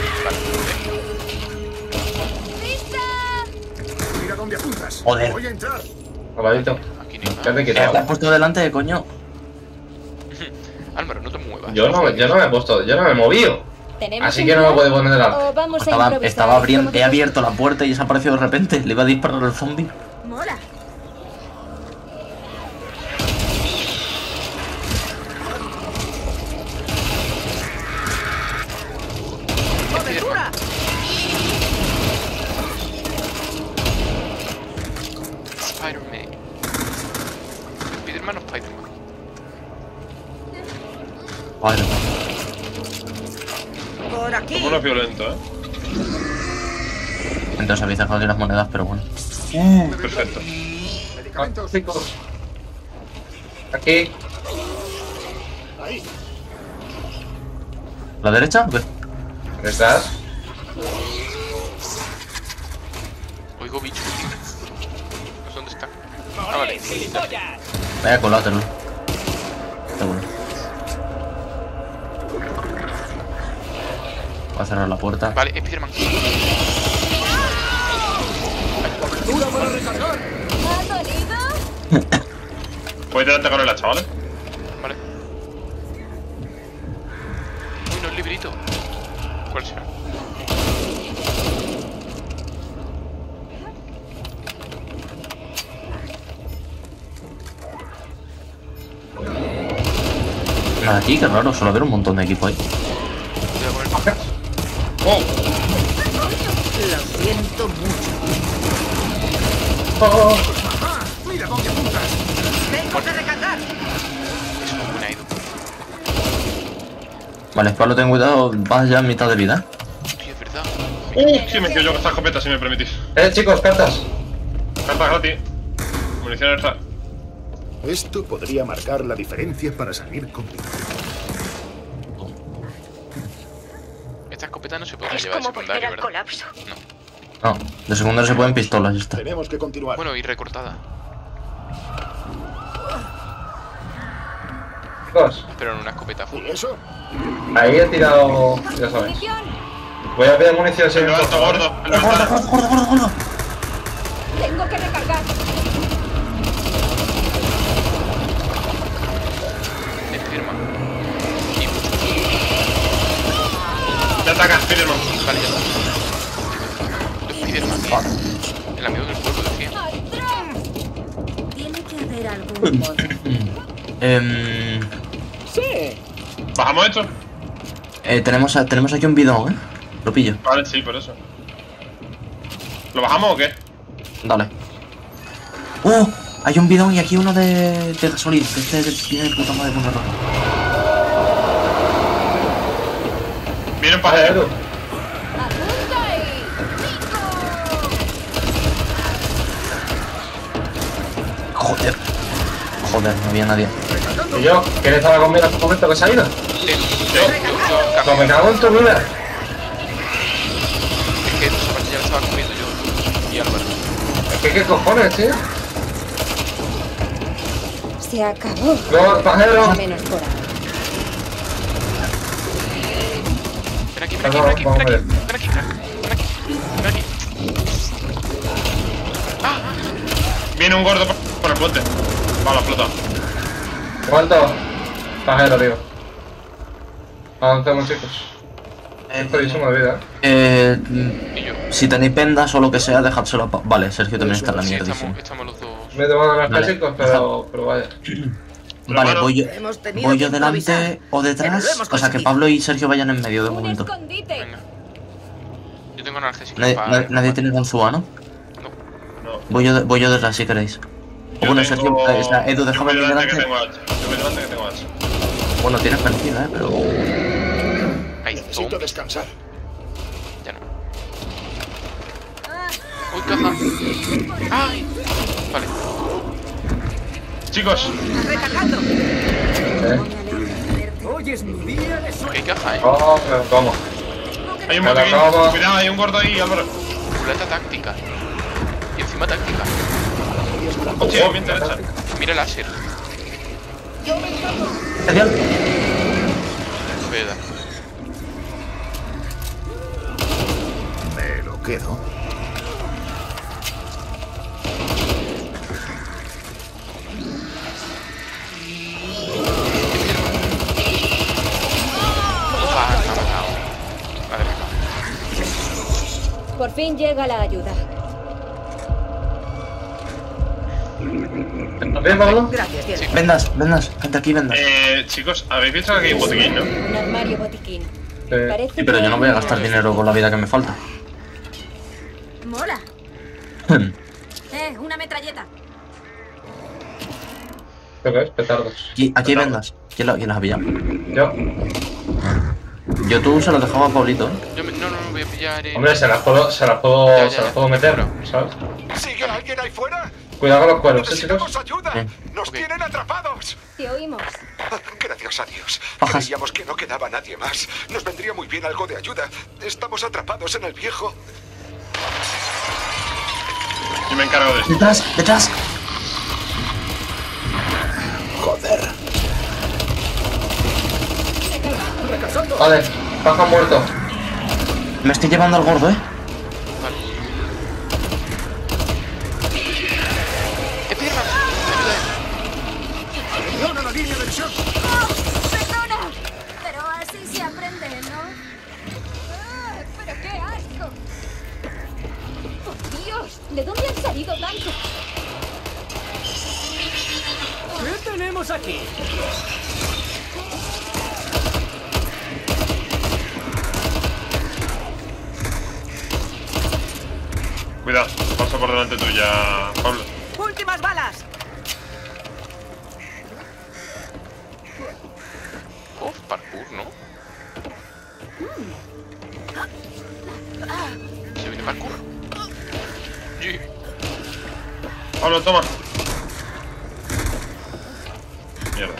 Mira dónde apuntas. Joder. Voy a entrar. Alvarito. Aquí no hay ¿Qué nada. te Eh, ¿Te quitado? has puesto delante, coño? Álvaro, no te muevas. Yo no, me- yo no me he puesto, yo no me he movido. ¿Tenemos Así un que no me plan? puede poner delante. ¿O vamos a Estaba, improvisar estaba abriendo, como he de abierto la puerta y se ha aparecido de repente. Le iba a disparar al zombie. Mola. ¡Cobertura! Spider-Man. Spider-Man o Spider-Man. Vale. Por aquí. Como no es violento, ¿eh? Entonces habéis dejado aquí las monedas, pero bueno. Perfecto. Medicamentos. Chicos. Aquí. Ahí. ¿La derecha o qué? ¿Dónde estás? Oigo bichos. No sé dónde están. Ah, vale. Vaya colátelo. Está bueno. Voy a cerrar la puerta. Vale, Spiderman. ¡Dura para recargar! ¿Ha dolido? Puedes tirarte con el chavales. Vale. Uy, no, el librito. ¿Cuál será? Nada aquí, qué raro, suele haber un montón de equipo ahí. Voy a poner pajas. ¡Oh! Lo siento mucho. Oh, ¡Ah! ¡Mira dónde apuntas! Tengo que recargar. Eso es buena, Edu. Vale, Pablo, ten cuidado, vas ya a mitad de vida. Tío, es verdad. ¡Uh! Sí, me quedo yo con esta escopeta, si me permitís. eh, chicos, cartas. Cartas gratis. Munición extra. Esto podría marcar la diferencia para salir con vida. Esta escopeta no se podrá Es llevar de como volver secundario, al ¿verdad? colapso. No. No, de secundario se pueden pistolas y está. Tenemos que continuar. Bueno, y recortada. Chicos, Pero en una escopeta full. ¿Y eso? ahí he tirado. Ya sabes. ¡Munición! Voy a pedir munición si El me alto gordo. El ¡Gordo, alto. gordo, gordo, gordo, gordo! Tengo que recargar. Spiderman. Y Te ataca, Spiderman. vale, ya está. Spiderman. El amigo del pueblo, decía. Tiene que haber algún modo. Em, ¿Bajamos esto? eh, tenemos, a- tenemos aquí un bidón, ¿eh? Lo pillo. Vale, sí, por eso. ¿Lo bajamos o qué? Dale. ¡Oh! Hay un bidón y aquí uno de, de gasolina. Que este tiene de puta madre con error. Vienen Vale, para Edu. ¡Apunta y... Joder. Joder, no había nadie. ¿Y yo? ¿Quién estaba conmigo en este momento que se ha ido? Edu, yo, yo, No, me cago en tu vida. Es que esa parte ya la estaba comiendo yo. Y Álvaro. Es que, ¿qué cojones, tío? Se acabó. No, pajero. A menos por ahora. Ven aquí, ven aquí, ven aquí, Vamos, ven aquí, vamos ven aquí, crack, ven aquí, ven aquí. Ah, Viene un gordo por- por el puente. Vale, explota. ¿Cuánto? Pajero, tío. Avancemos, chicos. Eh, Jodísimo de vida, eh. eh, mm, y yo. si tenéis vendas o lo que sea, dejádselo a Pa- Vale, Sergio también está en la Sí, mierda. estamos, estamos los dos. Me he tomado unos Vale. clásicos, pero, pero vaya. Vale, bueno, voy yo, hemos tenido voy que yo delante improvisar, o pero lo detrás. hemos O sea, que conseguido. Pablo y Sergio vayan en medio de Un momento. escondite. Venga. Yo tengo analgésico Nadie, para... nadie- nadie tiene ganzúa, ¿no? No. No. Voy yo, de- voy yo detrás si queréis. Yo Bueno, tengo- Sergio, eh, o sea, Edu, yo déjame voy aquí delante que delante. tengo hacha. Yo voy delante que tengo hacha. Bueno, tienes vencida, ¿eh? Pero... Ahí, Necesito toma. descansar. Ya no. Uy, caja. Ay. Vale. Chicos, Recargando. ¿Eh? Hoy es mi día de suerte. ¿Qué caja hay? Oh, pero ¿cómo? hay un Me la botiquín. acabo. Cuidado, hay un gordo ahí, Álvaro. Culeta táctica. Y encima táctica. Hostia, me interesa. Mira el láser. Genial. Verdad. Me lo quedo. Ufa, me ha matado. Madre mía. Por fin llega la ayuda. ¿Estás bien, Pablo? Gracias, Diego. Vendas, vendas, gente aquí, vendas. Eh, chicos, habéis visto que aquí hay un botiquín, ¿no? Un armario botiquín. Sí. Parece Sí, pero que yo no voy a hay gastar una- dinero con la vida que me falta. Mola. Eh, una metralleta. ¿Qué ves? Petardos. Aquí, aquí hay vendas. ¿Quién, la- quién las ha pillado? Yo. Yo tú se las dejaba a Pablito, ¿eh? Yo me, no, no, no voy a pillar. Eh. Hombre, se las puedo, se las puedo, Ya, ya, se las ya. puedo meter, Bueno. ¿sabes? ¿Sigue alguien ahí fuera? Cuidado con los cuernos, ¿eh, Necesitamos chicos? ayuda. Bien. Nos Ok. tienen atrapados. Te oímos. Gracias a Dios. Pajas. Creíamos que no quedaba nadie más. Nos vendría muy bien algo de ayuda. Estamos atrapados en el viejo. Yo me encargo de esto. Detrás, detrás. hacer. Vale, baja muerto. Me estoy llevando al gordo, eh. Vale. ¡Eh, pierna! ¡Perdona la línea del shock! ¡Oh, perdona! Pero así se aprende, ¿no? Ah, ¡pero qué asco! ¡Oh, Dios! ¿De dónde han salido tanto? ¿Qué tenemos aquí? Cuidado, paso por delante tuya, Pablo. ¡Últimas balas! Uf, parkour, ¿no? ¿Se viene parkour? Sí. Pablo, toma. Mierda.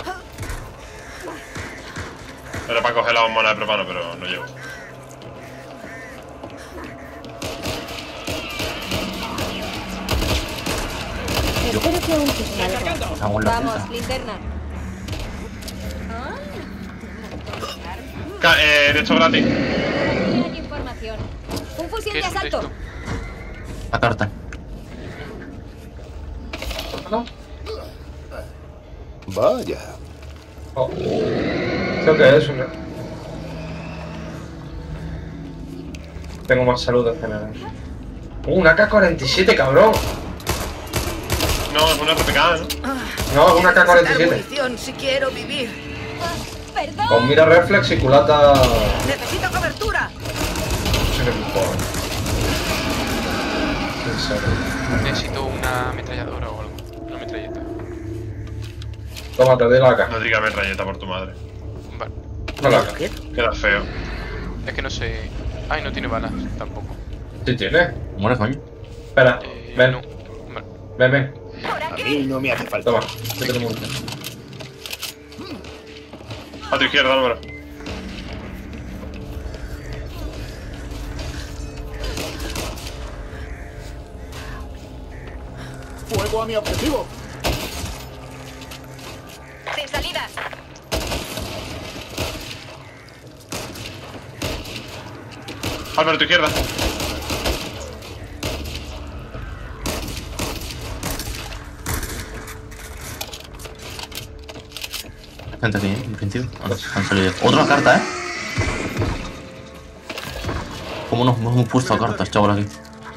Era para coger la bombona de propano, pero no llego. Espero que aún te salga. Cago en la Vamos, puta. linterna. Ca eh, de hecho gratis. Hay información. Un fusil ¿Qué de es un asalto. texto? La carta. Vaya. Oh. ¿Esto qué es? Una... Tengo más salud en general. Uh, una A K cuarenta y siete, cabrón. No, es una R P K, ¿no? No, es una A K cuarenta y Necesitar siete. munición si quiero vivir. Ah, perdón. Con mira reflex y culata. Necesito cobertura. No sé qué mejor. En serio. Necesito una ametralladora o algo. Una metralleta. Toma, te doy la A K. No digas metralleta por tu madre. Vale. No la A K. Queda feo. Es que no sé. Ay, no tiene balas tampoco. Sí tiene. Muere, coño. Espera, Eh, ven, no. Vale. ven, ven. A mí no me hace falta. Toma, yo te lo monto. A tu izquierda, Álvaro. Fuego a mi objetivo. Sin salidas. Álvaro, a tu izquierda. Gente aquí, ¿eh? En principio. Ah, no, han salido. Otra carta, eh. ¿Cómo nos hemos puesto a cartas, chaval, aquí?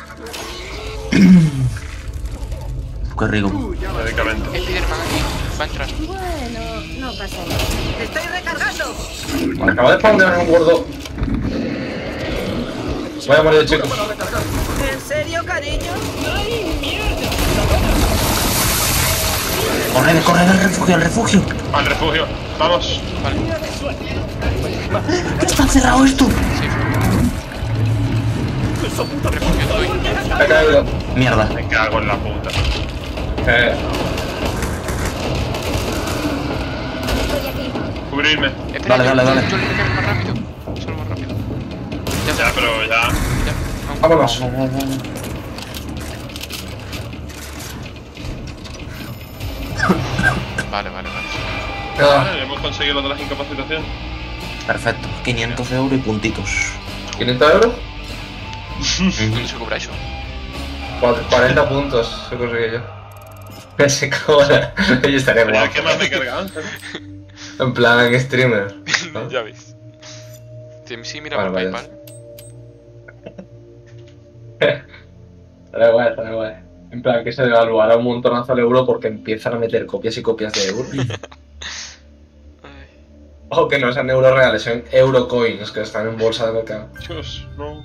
Qué rico. Médicamente. Spiderman aquí. Va a entrar. Bueno, no pasa nada. ¡Estoy recargando! Me acabo de spawnear un gordo. Voy a morir, chicos. ¿En serio, cariño? Corred, corred al refugio, al refugio. Al refugio. Vamos. Vale. ¿Está cerrado esto? Sí. Refugio estoy. Me he caído. Mierda. Me cago en la puta. Eh, Estoy aquí. Cubrirme. Espera, Dale, yo- dale, yo- dale. Yo le pego más rápido. Solo más rápido. Ya, Ya, pero ya. ya. Vamos. vámonos. Vale, vale, vale. Nada, Vale, hemos conseguido lo de las incapacitaciones. Perfecto. quinientos euros y puntitos. ¿quinientos euros? ¿Dónde se cobra eso? cuarenta puntos, se conseguí yo. Pensé que ahora. Yo estaría Pero ya, guapo. ¿qué más me cargaban? En plan, streamer. ¿no? Ya ves. Sí, sí, mira Vale, por vale. PayPal. Estaría guay, estaría guay. En plan, que se devaluará un montonazo al euro porque empiezan a meter copias y copias de euro. Ay, O que no sean euros reales, sean eurocoins que están en bolsa de mercado. Dios, no.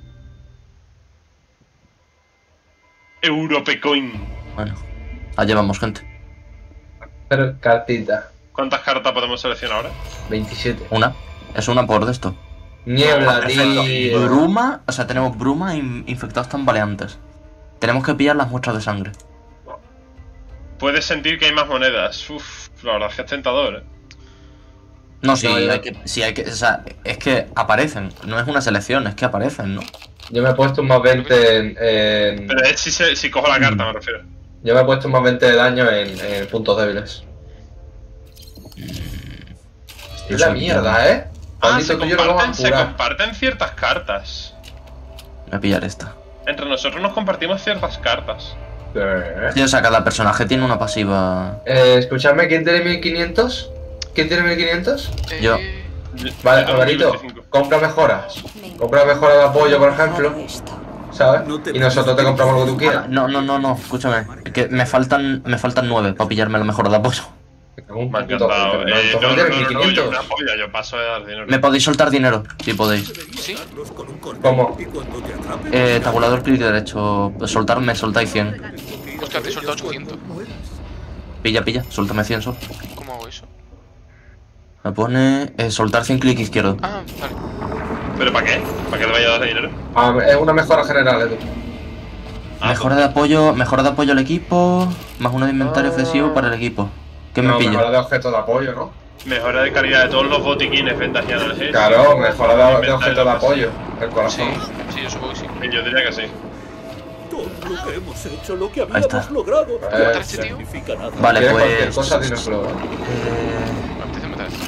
Europecoin. Bueno, allá vamos, gente. Pero cartita. ¿Cuántas cartas podemos seleccionar ahora? veintisiete. Una. Es una por de esto. Niebla, Perfecto. tío. Bruma, o sea, tenemos bruma e infectados tambaleantes. Tenemos que pillar las muestras de sangre. Puedes sentir que hay más monedas. Uf, la verdad es que es tentador, eh. No, sí, No, yo- hay que, sí, hay que, o sea, es que aparecen, no es una selección, es que aparecen, ¿no? Yo me he puesto un más veinte en. en- Pero es si, se- si cojo la carta, me refiero. Yo me he puesto un más veinte de daño en, en puntos débiles. Es la mierda, ¿eh? Ah, Maldito se que yo lo comparten, vamos a se jurar. comparten ciertas cartas. Voy a pillar esta. Entre nosotros nos compartimos ciertas cartas. Eh, Sí, o sea, cada personaje tiene una pasiva. Eh, escuchadme, ¿quién tiene mil quinientos? ¿Quién tiene mil quinientos? Eh, Yo. Vale, Yo tengo Alvarito, mil veinticinco. compra mejoras. Compra mejoras de apoyo, por ejemplo. ¿Sabes? Y nosotros te compramos lo que tú Ah, quieras. no, no, no, no, escúchame. Que me faltan, me faltan nueve para pillarme lo mejor de apoyo. Me cago en Me ha puto, encantado. pero no, Eh, entonces no, no, tienes no, no, yo 1500. una polla, yo paso de dar dinero. Me podéis soltar dinero, si podéis. ¿Sí? ¿Cómo? Eh, tabulador clic derecho. Soltar, me soltáis cien. Hostia, te he soltado ochocientos. Pilla, pilla, suéltame cien sol. ¿Cómo hago eso? Me pone eh, soltar cien clic izquierdo. Ah, vale. ¿Pero para qué? ¿Para qué le vaya a dar dinero? Ah, es una mejora general, Edu. Ah, Mejora de apoyo, mejora de apoyo al equipo, más uno de inventario Ah. ofensivo para el equipo. ¿Qué me No, pillo? mejora de objeto de apoyo, ¿no? Mejora de calidad de todos los botiquines, vendas y análisis. Claro, mejora de, de Inventario, objeto de apoyo. El Sí, corazón. sí, yo supongo que sí. Sí, yo diría que sí. Todo lo que hemos hecho, lo que Ahí está. habíamos logrado, Eh, ¿Matar a este tío? significa nada. Vale, ¿Quieres cualquier pues. cosa? Dínoslo. eh, Me apetece matar a este.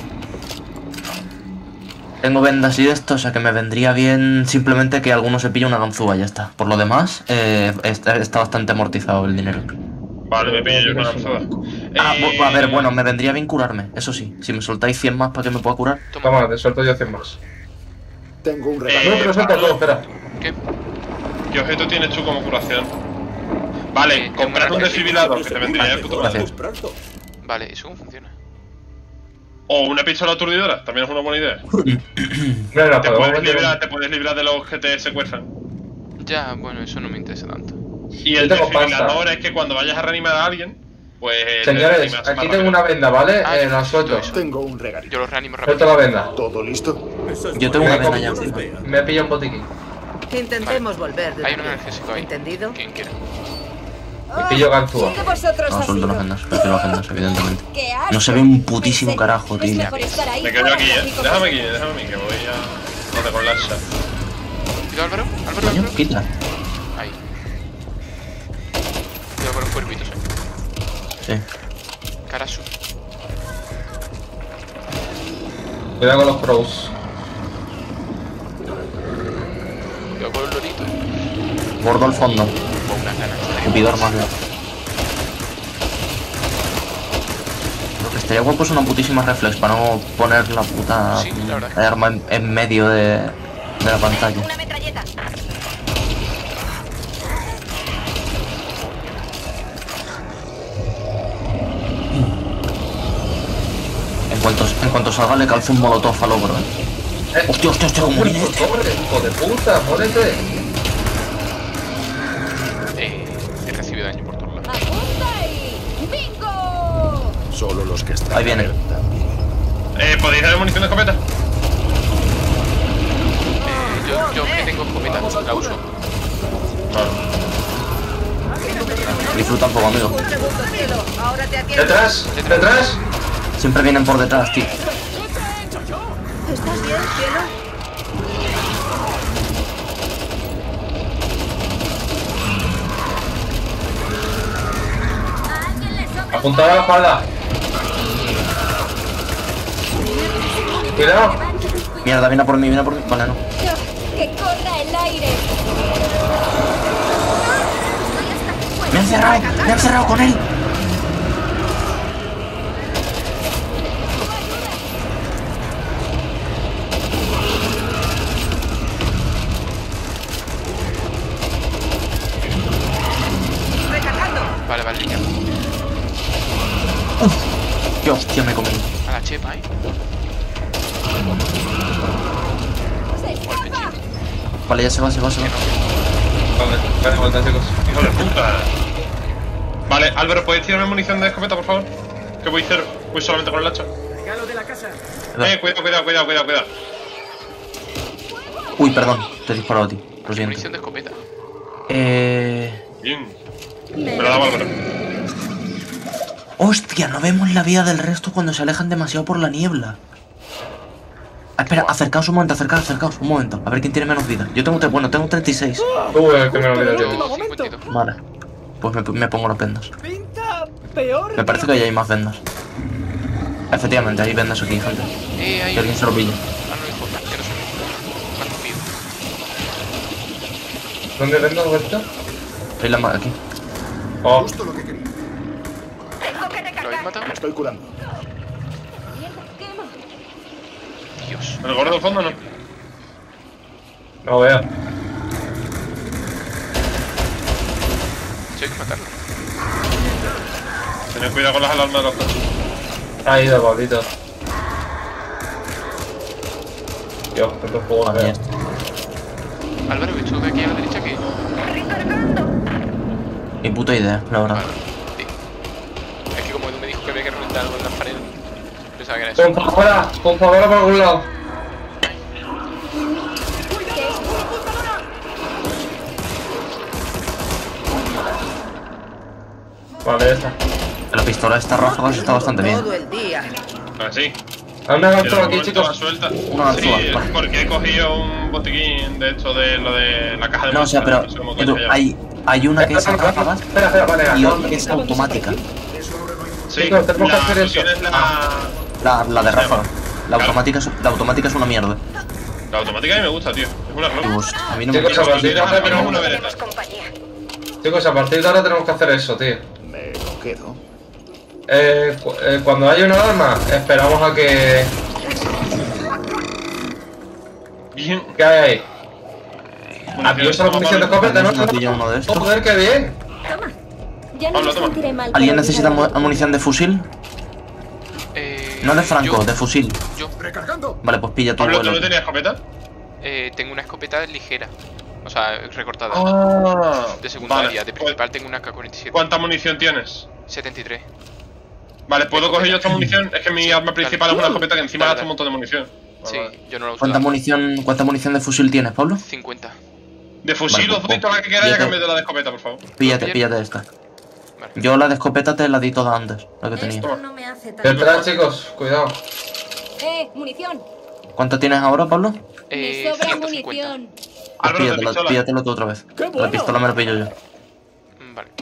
tengo vendas y esto, o sea que me vendría bien simplemente que alguno se pille una ganzúa, ya está. Por lo demás, eh, está, está bastante amortizado el dinero. Vale, me pillo yo una lanzada. Ah, Eh, bu- a ver, bueno, me vendría bien curarme, eso sí. Si me soltáis cien más para que me pueda curar. Toma, te suelto yo cien más. Tengo un Eh, regalo. No, pero suelta todo, espera. ¿Qué? ¿Qué objeto tienes tú como curación? Vale, Eh, comprar un tengo- desfibrilador, que te vendría de puto madre. Gracias. Vale, ¿eso cómo funciona? O una pistola aturdidora, también es una buena idea. Mira, la Te podemos puedes vender. librar, te puedes librar de los que te secuestran. Ya, bueno, eso no me interesa tanto. Y Yo el tengo desfibrilador pasta. es que cuando vayas a reanimar a alguien, pues... eh, te Señores, reanimas más aquí rápido. tengo una venda, ¿vale? Ah, Eh, la suelto. eso. Tengo un regalito. Yo los reanimo rápido. Suelto la venda. ¿Todo listo? Yo tengo una Me, venda ya he encima. comido- me he pillado un botiquín. Intentemos volver de Hay un una vez. analgésico ahí. ¿Entendido? Quien quiera. Me pillo ganzúa. ¿Quién de vosotros No, ha suelto las sido? vendas, prefiero las vendas, evidentemente. ¡Qué asco! No se ve un putísimo En serio, carajo, es tío. mejor estar ahí Me quedo fuera aquí, de eh. pico Déjame con- aquí, déjame aquí, que voy a... donde con Lasha. Cuidado, Álvaro. Álvaro, Coño, Álvaro. quita. Ahí. Cuidado con los cuerpitos, eh. Sí. Carasu. Cuidado con los pros. Cuidado con los loritos. Gordo al fondo. Con unas ganas. Cupidor más bien. Lo que estaría guapo es una putísima reflex para no poner la puta Sí, la verdad. arma en, en medio de, de la pantalla. Una metralleta. En cuanto, en cuanto salga le calzo un molotov al ogro, eh. Eh, Hostia, hostia, hostia, cómo viene este. corre, hijo de puta, ponete. Eh, he recibido daño por todos lados. ¡Apunta y... ¡bingo! Solo los que están Ahí viene. alerta. Eh, ¿podéis darme munición de escopeta? Eh, yo, yo que tengo escopeta, la uso. Disfruta un poco, amigo. Un segundo, cielo. Ahora te atiendo. Detrás, detrás. Siempre vienen por detrás, tío. ¿Estás bien, cielo? A alguien le sobra... Apuntado a la espalda. Cuidado. Mierda, viene a por mí, viene a por mí. Vale, no. ¡Que corra el aire! Me han cerrado, me han cerrado con él. Recargando. Vale, vale, línea. Qué hostia me he comido. A la chepa, eh. ¡Se escapa! Vale, ya se va, se va, se va. Vale, vale, aguanta, chicos. ¡Hijo de puta! Vale, Álvaro, ¿puedes tirarme munición de escopeta, por favor? Que voy a hacer, voy solamente con el hacha. Regalo de la casa. Eh, cuidado, cuidado, cuidado, cuidado, cuidado. Uy, perdón, te he disparado a ti. Lo siento. Munición de escopeta. Eh... Bien. Me lo daba Álvaro. Hostia, no vemos la vida del resto cuando se alejan demasiado por la niebla. Ah, espera, acercaos un momento, acercaos, acercaos, un momento. A ver quién tiene menos vida. Yo tengo, tre- bueno, tengo treinta y seis. Tú, el que me lo olvidé. Yo cincuenta y dos. Vale. Pues me, me pongo las vendas. Pinta peor. Me parece que ya hay más vendas. Efectivamente, ahí vendes aquí, gente. Eh, hay Que alguien se lo pille. Ah, no, hijo, que no soy yo. Me han copiado. ¿Dónde vendo, Alberto? Ahí la ma- aquí. Oh, Justo lo que quería. ¿Lo habéis matado? Me estoy curando. Dios. ¿El gordo al fondo no? no veo. Sí, hay que matarlo. Tened cuidado con las alarmas de los coches. Ha ido, Pablito. Dios, cuántos juegos Madre veo. mía. Álvaro, ¿esto de aquí a la derecha qué? Ni puta idea, la verdad. Vale. Sí. Es que como Edu me dijo que había que reventar algo en las paredes, pensaba que era eso. Con favor, con favor por algún lado. Vale, esa. La pistola esta ráfagas está bastante bien. Todo el día. Ah, sí. Hay una En el ganzúa aquí, momento la chicos. suelta. Una Sí, ganzúa, es vale. porque he cogido un botiquín de esto de lo de la caja de No, o sea, muestras, pero no sé cómo Edu, coño se llama. hay, hay una que es a ráfagas Espera, espera, vale, y acabo- otra que es automática. Sí, Chicos, tenemos que la- hacer tú eso. tienes la... La, la de ráfagas. La Claro. automática, es, la automática es una mierda. La automática a mí me gusta, tío. Es una Y ropa. pues, a mí no me Chicos, gusta. a partir de ahora tenemos una una vereta. Chicos, a partir de ahora tenemos que hacer eso, tío. Me lo quedo. Eh, cu- eh, cuando haya una alarma, esperamos a que... Bien. ¿Qué hay ahí? Munición, Adiós a la toma, munición de Pablo. escopeta, ¿no? Me pillo uno de estos. Joder, qué bien. Ya no Pablo, me toma. sentiré mal. por ¿Alguien olvidar necesita mu- algo. munición de fusil? Eh, No de franco, yo, de fusil. Yo, Recargando. Vale, pues pilla tu Pablo, ¿tú vuelo. no tenías escopeta? eh, tengo una escopeta ligera. O sea, recortada. Ah, De secundaria. vale. De principal tengo una K cuarenta y siete. ¿Cuánta munición tienes? setenta y tres. Vale, ¿puedo coger yo esta munición? Es que mi arma principal es una escopeta que encima Dale, gasta un montón de munición. Sí, Vale. yo no la uso. ¿Cuánta munición, ¿Cuánta munición de fusil tienes, Pablo? cincuenta. De fusil, Vale, os doy pues, toda la que queráis a píllate- cambio de la de escopeta, por favor. Píllate, pillar? píllate esta. Vale. Yo la de escopeta te la di toda antes, la que tenía. Esto no me hace tanto. Detrás, chicos, cuidado. Eh, munición. ¿Cuánto tienes ahora, Pablo? Eh, Me sobra ciento cincuenta. munición. Pues Álvaro, de píllatelo, pistola. píllatelo tú otra vez. La pistola me la pillo yo. Mm, Vale.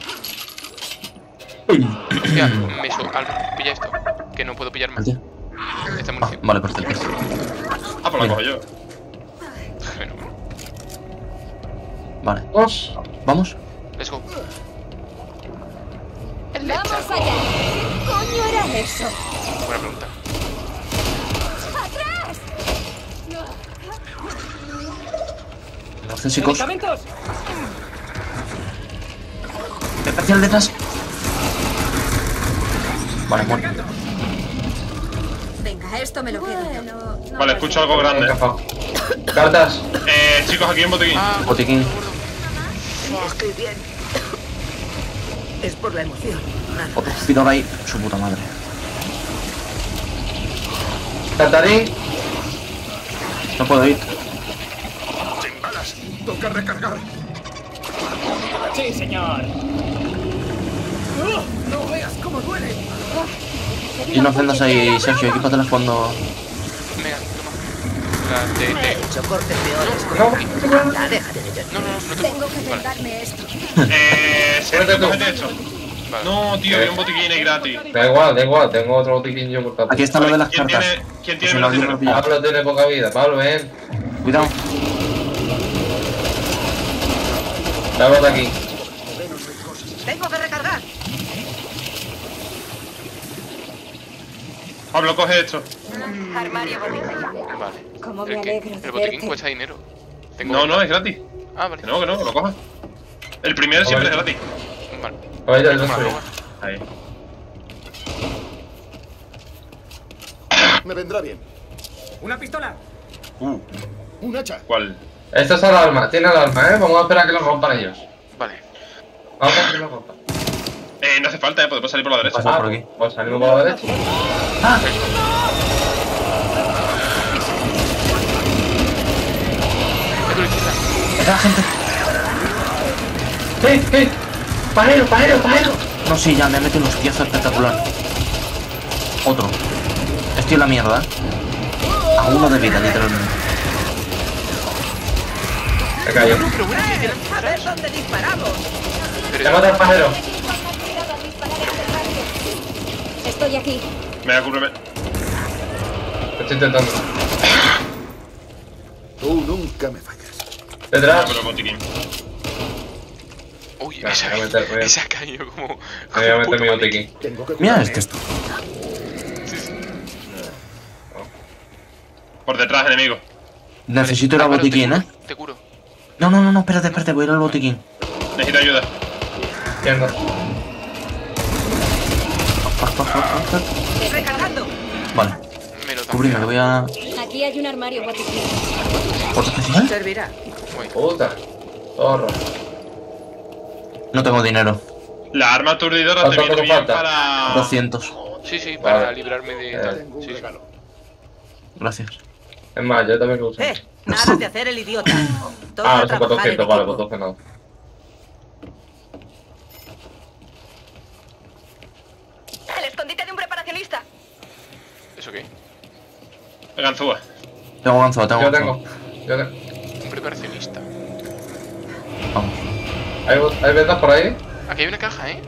Hostia, me so... Álvaro, pilla esto. Que no puedo pillar más. ¿Aquí? Esta Ah, munición. vale, perfecto. Ah, pues la Mira. cojo yo. Bueno, Vale. Dos. ¿Vamos? let's go. Vamos allá. ¿Qué coño era eso? Buena pregunta. ¡Atrás! Accésicos. Especial detrás. Vale, muerto. Venga, esto me lo quedo. Bueno, no Vale, escucho algo grande. Encajado. Cartas. Eh, chicos, aquí en botiquín. Ah, Botiquín. Estoy bien. Es por la emoción. Nada Otro más. pidor ahí. Su puta madre. Catarín. No puedo ir. Sin balas. Toca recargar. No veas cómo duele. Y no ofendas ahí, Sergio. Equípatelas cuando... venga, toma. La de, He de... hecho cortes peores. No. La deja de meter. No, no, no, no te Tengo que Vale, vendarme esto. Eh, Sergio, tú. cógete esto. vale. No, tío, hay un botiquín ahí gratis. Da igual, da igual, tengo otro botiquín yo por Aquí está lo de las ¿Quién cartas. tiene, ¿quién Pues tiene si no, menos alguien dinero? lo pilla. Pablo tiene poca vida, Pablo, ven. Cuidado. Pablo de aquí. Tengo que recargar. Pablo, coge esto. Armario Vale. Cómo me El, que- alegro de el botiquín verte. cuesta dinero. Tengo No, no, es gratis. Ah, vale. Que no, que no, que lo cojas. El primero siempre es gratis. Vale. A ver, ya Toma, lo luego. Ahí. Me vendrá bien. ¿Una pistola? Uh, Un hacha. ¿cuál? Esto es alarma, tiene alarma, eh. Vamos a esperar a que lo rompan ellos. Vale. Vamos a que lo rompan. Eh, no hace falta, eh, podemos salir por la derecha. Pasa Ah, por aquí. pues salimos por la derecha. ¡Ah! Es tu izquierda. ¡Está gente! ¡Eh, eh! ¡Pajero, pajero, pajero! No, sí, ya me ha metido un hostiazo espectacular. Otro. Estoy en la mierda, ¿eh? A uno de vida, literalmente. Se cayó. A ver dónde disparamos. Pero Se mata el pajero. Estoy aquí. Me voy a curarme. estoy intentando. Tú nunca me fallas. Detrás. Pero botiquín. Uy, Nah, esa, me voy a meter, voy a- esa ha caído como. Me voy a meter mi botiquín. Tengo que Mira curarme este. Por detrás, enemigo. Necesito ir al Álvaro, te botiquín, curo, ¿eh? Te curo. No, no, no, no, espérate, espérate, voy a ir al botiquín. Necesito ayuda. Entiendo. Recargando. Vale, Me lo dan. cubrime, que voy a... Aquí hay un armario botiquín. ¿Otro especial? Servirá. Puta. Zorro. No tengo dinero. La arma aturdidora te ¿Cuánto viene te bien falta? para... doscientos. Sí, sí, para Vale. librarme de Eh, tal. Sí, sí. Gracias. Es más, yo también lo uso. Eh, nada de hacer el idiota. Toca Ah, son trabajar en cuatrocientos, vale, pues equipo. entonces nada. El escondite de un preparacionista. ¿Eso qué? Ganzúa. Tengo ganzúa, tengo Yo ganzúa. tengo. Yo tengo. Un preparacionista. Vamos. ¿Hay, ¿Hay ventas por ahí? Aquí hay una caja, ¿eh?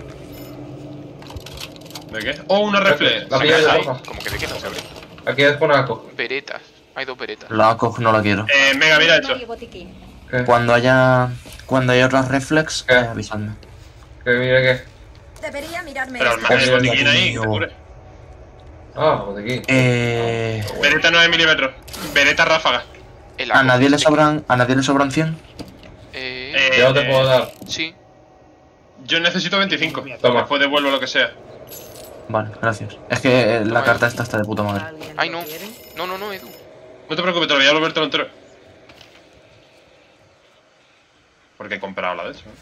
¿De qué? Oh, una reflex. La Se pilla cae de ahí. roja. Como que de qué no se abre. Aquí es con arco. Beretas. Hay dos beretas. La A C O G no la quiero. Eh, mega, mira hecho. Armario botiquín. ¿Qué? Cuando haya... Cuando haya otras reflex, ¿Qué? eh, avisadme. Que mire qué. Debería mirarme Pero esto. el, el Hostia, botiquín ahí, tío. que cure. Ah, botiquín. Eh... Beretta nueve milímetros. Beretta ráfaga. El ¿A ajo, nadie le este- sobran, a nadie le sobran cien? Eh, Eh, Yo te puedo dar. sí. Yo necesito veinticinco. Toma. Después devuelvo lo que sea. Vale, gracias. Es que eh, la carta esta está de puta madre. ¿Alguien Ay, lo no. quiere? No, no, no, Edu. No te preocupes, te lo voy a volverte entero. Porque he comprado la de hecho.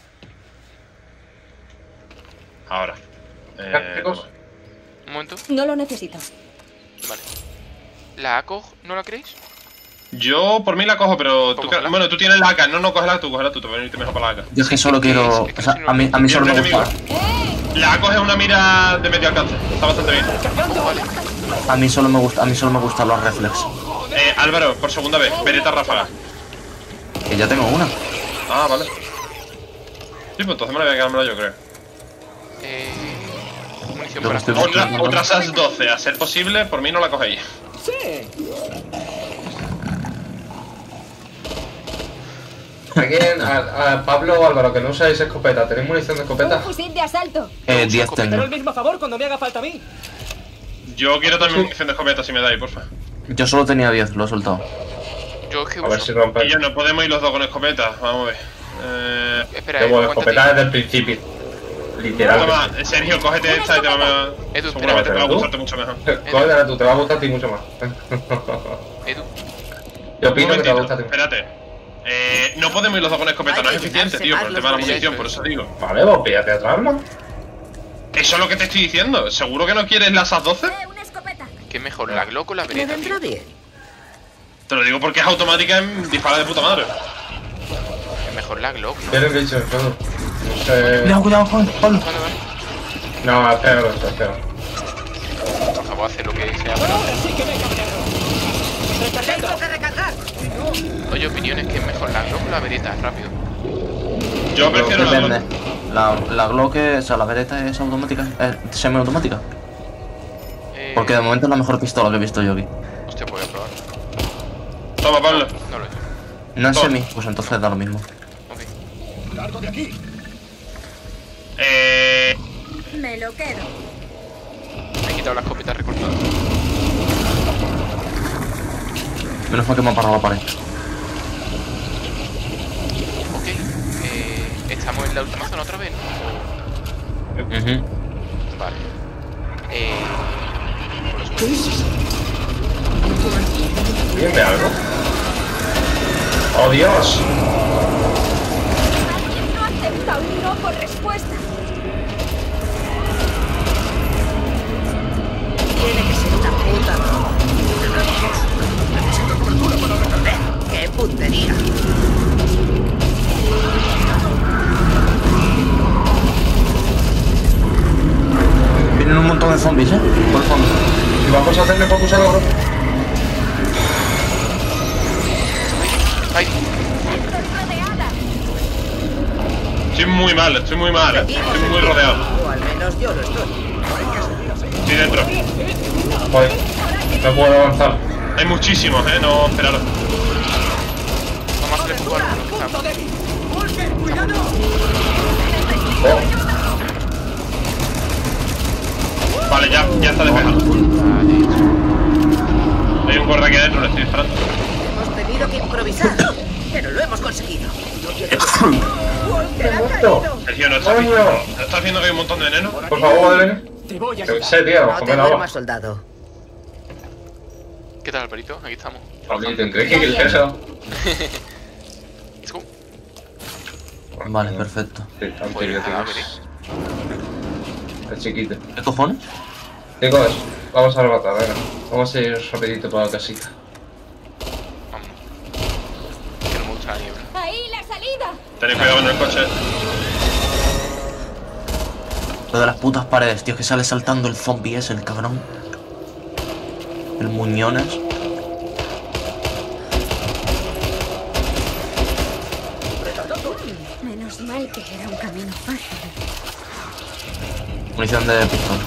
Ahora. Eh, Tácticos. Un momento. No lo necesito. Vale. ¿La A C O G no la queréis? yo por mí la cojo, pero tú, Cógela. bueno, tú tienes la A K. No, no, cógela tú, cógela tú. Te voy a venirte mejor para la A K. Yo es que solo quiero... es que O sea, si no- a mí, a mí solo me Pierde gusta... La A K es una mira de medio alcance. Está bastante bien. Vale. A mí solo me gusta... A mí solo me gustan los reflex. Eh, Álvaro, por segunda vez. Beretta ráfaga. Que ya tengo una. Ah, vale. Sí, pues entonces me la voy a quedármela yo, creo. Eh, munición Lo para... que estoy Otra, buscando. otra S A S doce, a ser posible, por mí no la cogéis. Alguien, a, a Pablo o Álvaro, que no usáis escopeta. ¿Tenéis munición de escopeta? Un fusil de asalto. Eh, diez tengo. mismo favor cuando me haga falta a mí. Yo quiero también munición de escopeta si me dais, porfa. Yo solo tenía diez, lo he soltado. Yo es que A ver uso... si rompe. Y yo no podemos ir los dos con escopeta, vamos a ver. Eh, Espera, Tengo Edu, escopeta aguántate. desde el principio. Literal. toma, Sergio, cógete esta y te va a... Edu, Seguramente te va a ¿tú? gustarte mucho mejor. Cógetela tú, te va a gustar a ti mucho más. Edu. Yo Un opino que te va a momentito, gustar a ti. espérate. Eh, no podemos ir los dos con escopeta, no es eficiente, tío, por el tema de la munición, por eso digo. Vale, pues píllate otra arma. Eso es lo que te estoy diciendo. ¿Seguro que no quieres la S A S doce? Eh, una escopeta. ¿Qué es mejor, la Glock o la Me Beretta? vendrá tío? bien. Te lo digo porque es automática en dispara de puta madre. Es mejor la Glock, ¿no? Tienes bicho, no. No sé. Cuidado, cuidado, Juan, Pablo. Vale, vale. No, espera, espera. Por favor, hace lo que sea para... Tengo que recargar. Oye, opiniones, ¿qué es mejor, la Glock o la Beretta? Rápido. Yo prefiero la Depende. Glock. La, la Glock, es- o sea, la Beretta es automática, es semiautomática. Eh... Porque de momento es la mejor pistola que he visto yo aquí. Hostia, pues voy a probar. Toma, Pablo. No lo he hecho. No es Toma. semi, pues entonces da lo mismo. Ok. ¡Largo de aquí! Eh... Me lo quedo. Me he quitado la escopeta recortada. Menos mal que me ha parado la pared. Ok. Eh... Estamos en la última zona otra vez, ¿no? Ujú. Vale. Eh... por eso- Dime algo. ¡Oh, Dios! Alguien no acepta un no por respuesta. Tiene que ser una puta broma. Necesito cobertura para recargar. ¡Qué puntería! Vienen un montón de zombies, eh. Por el fondo. Si vamos a hacerle focus a logro. ¡Ay! Estoy rodeada. Estoy muy mal, estoy muy mal. Seguimos Estoy en muy pie. rodeado. O al menos yo lo estoy. Estoy dentro. Voy. No puedo avanzar. Hay muchísimos, eh, no esperaros. Vamos a hacer fútbol. Oh. Vale, ya, ya está despejado. Hay un gordo aquí adentro, le estoy disparando. Hemos tenido que improvisar, pero lo hemos conseguido. Sergio, ¿no estás viendo, ¿no estás viendo que hay un montón de veneno? Por favor, Belén. Te voy a Yo qué sé, tío, No te come la agua. duermas, soldado. ¿Qué tal, Alvarito? Aquí estamos. Oye, ¿tendréis que ir eso? Let's go. Vale, perfecto. Sí, antibióticos. El chiquito. ¿Qué cojones? Chicos, vamos a la batalla, venga. Vamos a ir rapidito para la casita. Vamos. Que no me gusta la niebla. ¡Ahí, la salida! Tened cuidado en el coche. Lo de las putas paredes, tío, que sale saltando el zombie ese, el cabrón. El muñones. Menos mal que era un camino fácil. Munición de pistola.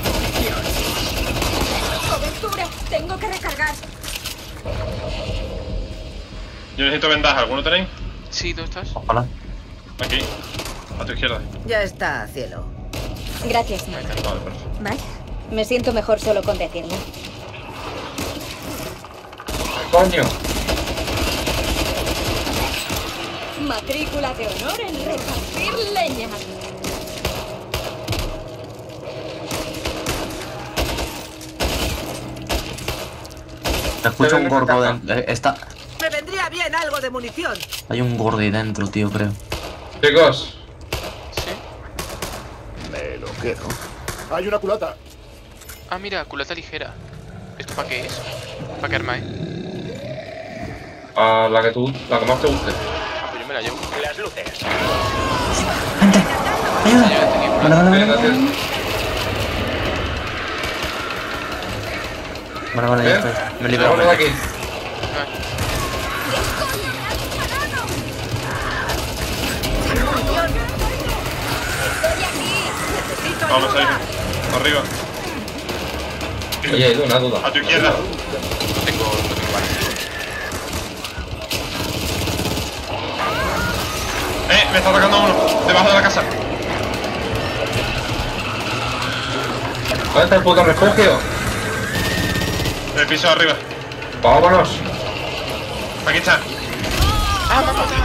¡Cobertura! ¡Tengo que recargar! Yo necesito vendaje, ¿alguno tenéis? Sí, ¿dónde estás? Ojalá. Aquí, a tu izquierda. Ya está, cielo. Gracias, Ahí mamá. está, vale, perfecto. Vale. Me siento mejor solo con decirlo. ¡Coño! Matrícula de honor en repartir leña. Te escucho un gordo dentro. Eh, está... Me vendría bien algo de munición. Hay un gordo ahí dentro, tío, creo. Chicos, Sí. Me lo quedo. Hay una culata. Ah, mira, culata ligera. ¿Esto para qué es? ¿Para qué arma es? a la que tú, la que más te guste. Ah, pues yo me la llevo. Las luces. ¡Gente! ¡Ayuda! Ya tenía Vale, vale, vale. Venga, Vale, tío. vale, vale, ya estoy. Me libero. Vámonos de aquí. Vamos a ir. Arriba. Oye, hay una duda. A tu izquierda. Tengo, lo tengo vale. Eh, me está atacando uno. Debajo de la casa. ¿Dónde está el puto refugio? En el piso de arriba. Vámonos. Aquí está. ¡Ah, me ha matado!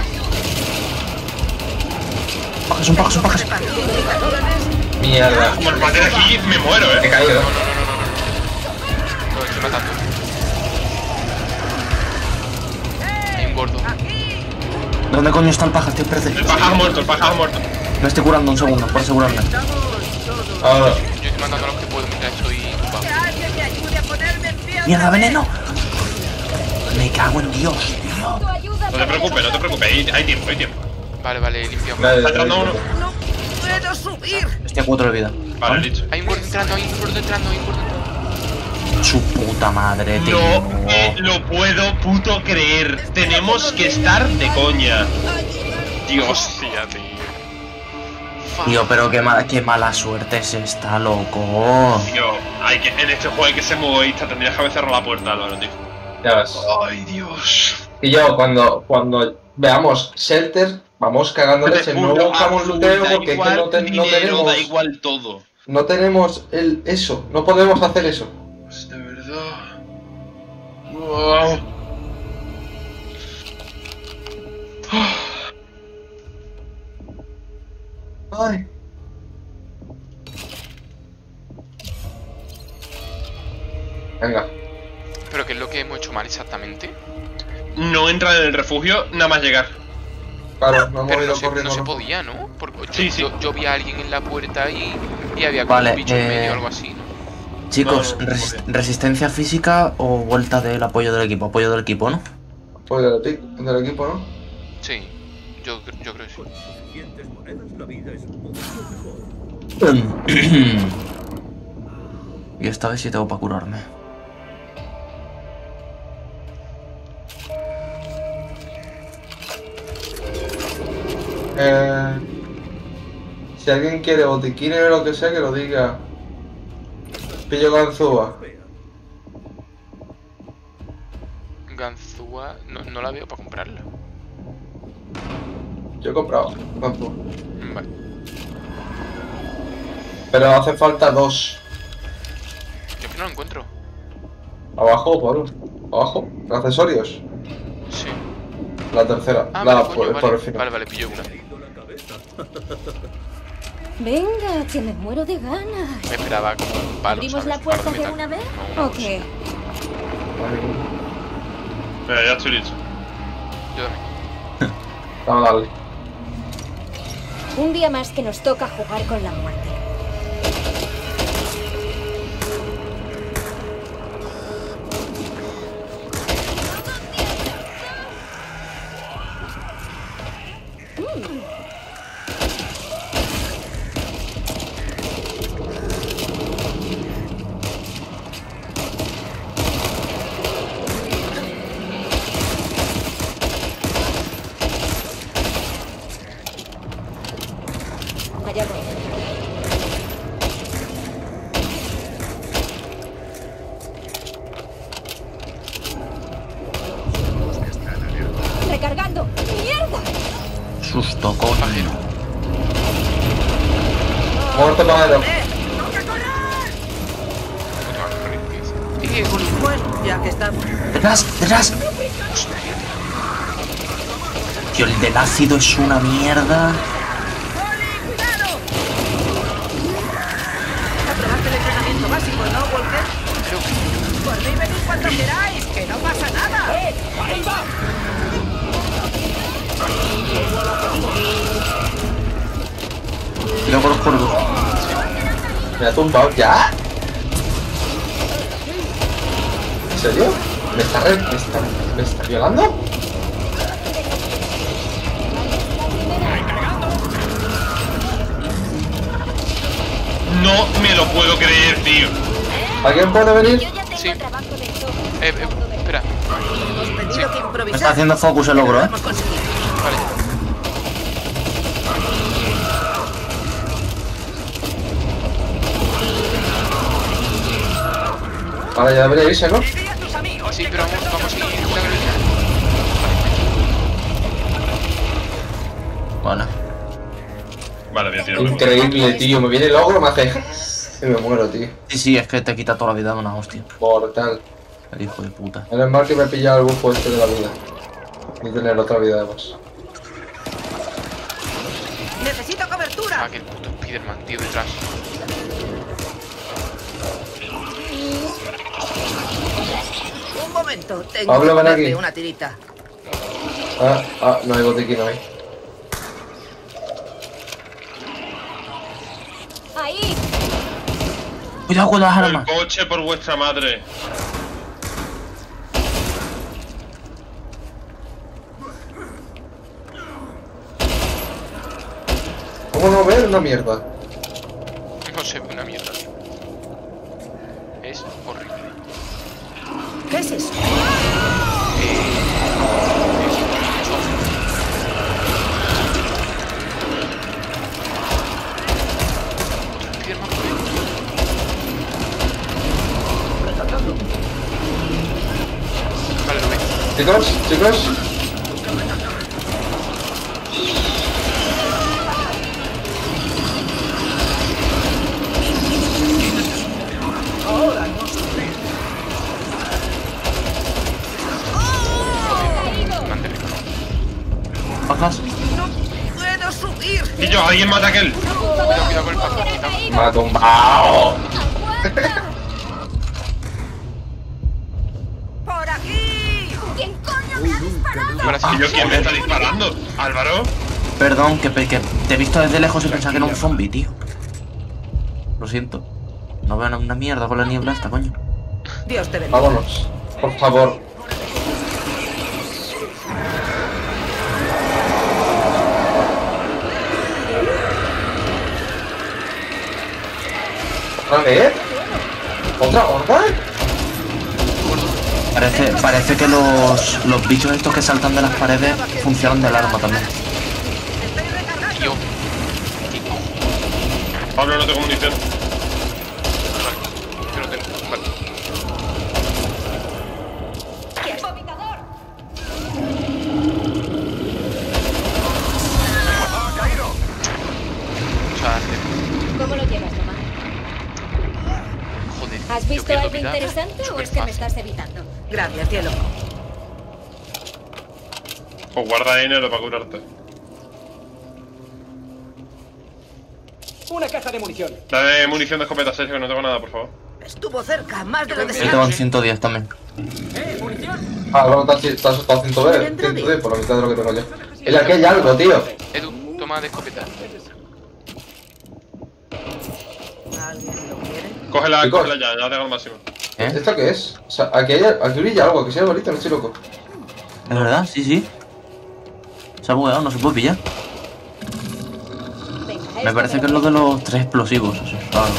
Pajas, son pajas, son pajas. Mierda. Como el mate de aquí, me muero, He eh. caído. Lo estoy matando. Hay un gordo. ¿Dónde coño está el pajas, tío? Espérate. El paja ha muerto, el paja ha muerto. Me estoy curando un segundo, por asegurarme. Ahora. Yo estoy matando a los que puedo mientras estoy ocupado. Que alguien me ayude a ponerme en pie. ¡Mierda, veneno! Me cago en Dios, tío. Tu ayuda No te preocupes, no te preocupes. Hay, hay tiempo, hay tiempo. Vale, vale, limpio. Vale, Está entrando uno. No puedo subir. Estoy a cuatro de vida. Vale, listo. Hay un gordo entrando, hay un gordo entrando, hay un gordo entrando. Su puta madre, tío. No me lo puedo puto creer. Tenemos que estar de coña. Dios. Hostia, tío. Fuck. Tío, pero qué, ma- qué mala suerte es esta, loco. Tío, hay que, en este juego hay que ser muy egoísta. Tendrías que haber cerrado la puerta, Álvaro, tío. Ya ves. Ay, Dios. Y yo, cuando, cuando veamos Shelter, vamos cagándoles en no buscamos luteo porque es que no, te- no tenemos. Da igual todo. No tenemos el eso. No podemos hacer eso. Pues de verdad. Wow. Ay. Venga. ¿Pero qué es lo que hemos hecho mal exactamente? No entra en el refugio nada más llegar. Claro, no hemos Pero ido no se, corriendo. no se ¿no? podía, ¿no? Porque yo, Sí, sí. Yo, yo vi a alguien en la puerta y, y había como Vale, un bicho en eh, medio o algo así, ¿no? Chicos, No, no, no, res- no. resistencia física o vuelta del apoyo del equipo. Apoyo del equipo, ¿no? Pues del, epi- del equipo, ¿no? Sí, yo, yo creo que sí. Suficientes monedas, la vida es mucho mejor. Y esta vez sí tengo para curarme. Eh, si alguien quiere botiquines o lo que sea, que lo diga. Pillo ganzúa. púa no, no la veo para comprarla. Yo he comprado. Ganzúa. Vale. Pero hace falta dos. Yo es que no lo encuentro. Abajo, por abajo. Accesorios. Sí. La tercera. Ah, la vale, por, coño, por vale, el final. vale, vale, pillo una. Venga, que me muero de ganas. Me esperaba como un palo, ¿Abrimos ¿sabes? la Un puerta palo de metal. una vez? No, una ¿O cosa. qué? Mira, ya estoy listo. Yo también. Vamos a darle. Un día más que nos toca jugar con la muerte. Allá voy. Recargando. ¡Mierda! Susto, coño. Muerto panadero. Eh, Goli. Bueno, ya que estamos. ¡Detrás! ¡Detrás! Tío, el del ácido es una mierda. Aprobaste el entrenamiento básico, ¿no, Walker? Por mí venid cuando queráis, que no pasa nada. ¡Eh! ¡Ahí va! Cuidado con los cuervos. Me ha tumbado ya. ¿En serio? ¿Me está, re... ¿Me está... ¿Me está violando? No me lo puedo creer, tío. ¿Alguien puede venir? Yo ya tengo Sí. trabajo de todo. Eh, eh, espera. Hemos tenido Sí. que Me improvisar. está haciendo focus el pero ogro, lo eh. hemos conseguido. Vale. Vale, ya debería irse, ¿no? Sí, pero vamos, vamos a ir una Carolina. Vale. Vale, voy a tirar. Increíble, tío. Me viene el ogro, me hace... Y me muero, tío. Sí, sí, es que te quita toda la vida de una hostia. Mortal. El hijo de puta. Menos mal que me he pillado el bufo este de la vida. Y tener otra vida además. ¡Necesito cobertura! Ah, que el puto Spiderman, tío, detrás. Un momento, tengo Pablo, que ven ponerle aquí. una tirita. Ah, ah, no hay botiquín ahí. Ahí. Cuidado con las El armas. coche por vuestra madre. ¿Cómo no ver una mierda? No se ve una mierda. Es horrible. ¿Qué es eso? Spiderman por ahí. Vale, lo ve. Chicos, chicos. ¿Bajas? ¡Puedo subir! Y yo, alguien mata a aquel. Cuidado, cuidado con el paco. Cuidado. Me ha tumbado. ¡Por aquí! ¿Quién coño me ha disparado? Ahora sí, ¿Y yo quién me está disparando? ¿Álvaro? Perdón, que, pe- que te he visto desde lejos y pensaba que era un zombie, tío. Lo siento. No veo una mierda con la niebla esta, coño. Dios te bendiga. Vámonos. Por favor. ¿Otra vez? ¿Otra horda? Parece, parece que los, los bichos estos que saltan de las paredes funcionan del arma también. Yo. Pablo, no tengo munición. Yo no tengo. Vale. ¿Has visto pierdo algo vida interesante o súper es que me fácil. estás evitando? Gracias, cielo. Pues guarda dinero para curarte. Una caja de munición. Dame munición de escopeta, Sergio, que no tengo nada, por favor. Estuvo cerca, más de lo Yo tengo deseado. ciento diez también. ¡Eh, munición! Ah, luego te has te has asustado ciento diez, ciento diez por la mitad de lo que tengo yo. Y aquí hay algo, tío. Edu, toma de escopeta. ¿Alguien lo quiere? Cógela, Chicos. cógela ya, ya tengo el máximo. ¿Eh? ¿Esto qué es? O sea, aquí, hay, aquí brilla algo, que sea bonito, no estoy loco. ¿Es verdad? Sí, sí. Se ha bugueado, no se puede pillar. Venga, Me esto parece me que es lo lo de los tres explosivos, eso es raro.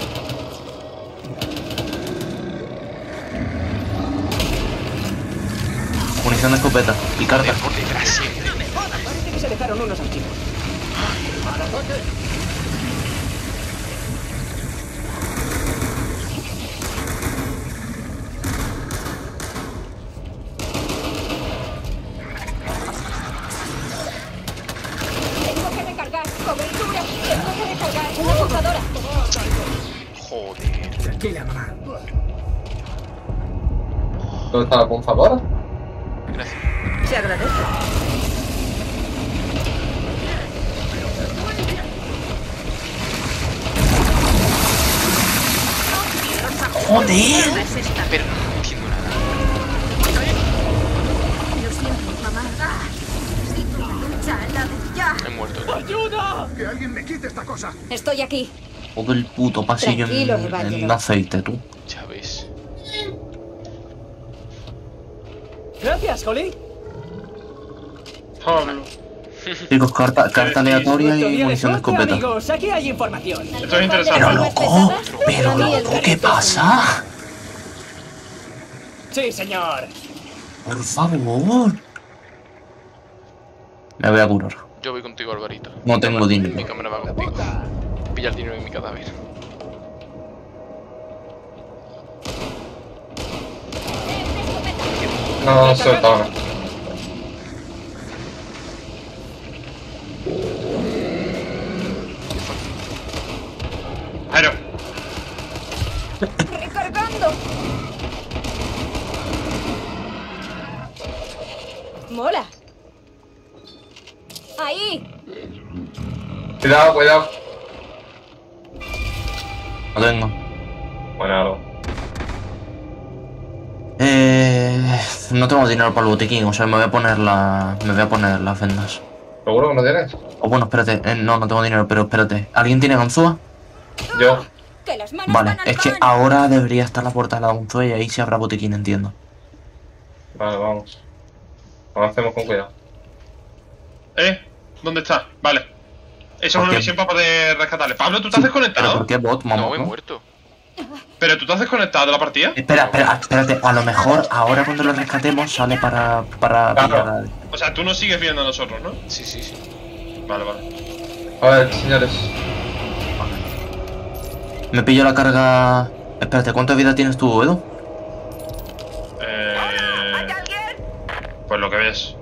Munición de escopeta y carga. Por detrás siempre. Parece que se dejaron unos archivos. Tengo que recargar. Cobertura. Tengo que recargar. Una portadora. Joder. Tranquila, mamá. ¿Dónde está la punzadora? Gracias. Se agradece. ¡Joder! Es esta. Pero no entiendo nada. Lo siento, mamá. Ah, necesito una ducha al lado. Ya. He muerto. ¡Ayuda! Que alguien me quite esta cosa. Estoy aquí. Todo el puto pasillo Tranquilo, en, Evangelo. en aceite, tú. Ya ves. Gracias, Holly. Pablo. Chicos, carta, carta aleatoria Nuestro y día munición de suerte, escopeta. amigos, aquí hay información. Esto es interesante. Pero ¿Algo loco, más pesadas? pero A mí el loco, ¿qué resto pasa? Sí, señor. Por favor. Me voy a curar. Yo voy contigo, Alvarito. No tengo Mi dinero. cámara va contigo. Pilla el dinero de mi cadáver. No, no sé, ahora. Jairo, Recargando. Mola. Ahí. Cuidado, cuidado. No tengo. Bueno, algo. Eh, no tengo dinero para el botiquín, o sea, me voy a poner la, me voy a poner las vendas. ¿Seguro que no tienes? O bueno, espérate, eh, no, no tengo dinero, pero espérate. ¿Alguien tiene ganzúa? Yo. Que las manos Vale, van al es que pan. ahora debería estar la puerta de la ganzúa y ahí sí habrá botiquín, entiendo. Vale, vamos. Avancemos con cuidado. ¿eh? ¿Dónde está? Vale. Eso es ¿Por una qué? misión para poder rescatarle. Pablo, ¿tú te has ¿Pero desconectado? por qué bot, mamá? No, he muerto. ¿Pero tú te has desconectado de la partida? Espera, espera, espérate, a lo mejor ahora cuando lo rescatemos sale para, para Claro. pillar a... O sea, tú nos sigues viendo a nosotros, ¿no? Sí, sí, sí. Vale, vale. A ver, señores. Me pillo la carga... Espérate, ¿cuánta vida tienes tú, Edu? Eh... Pues lo que ves.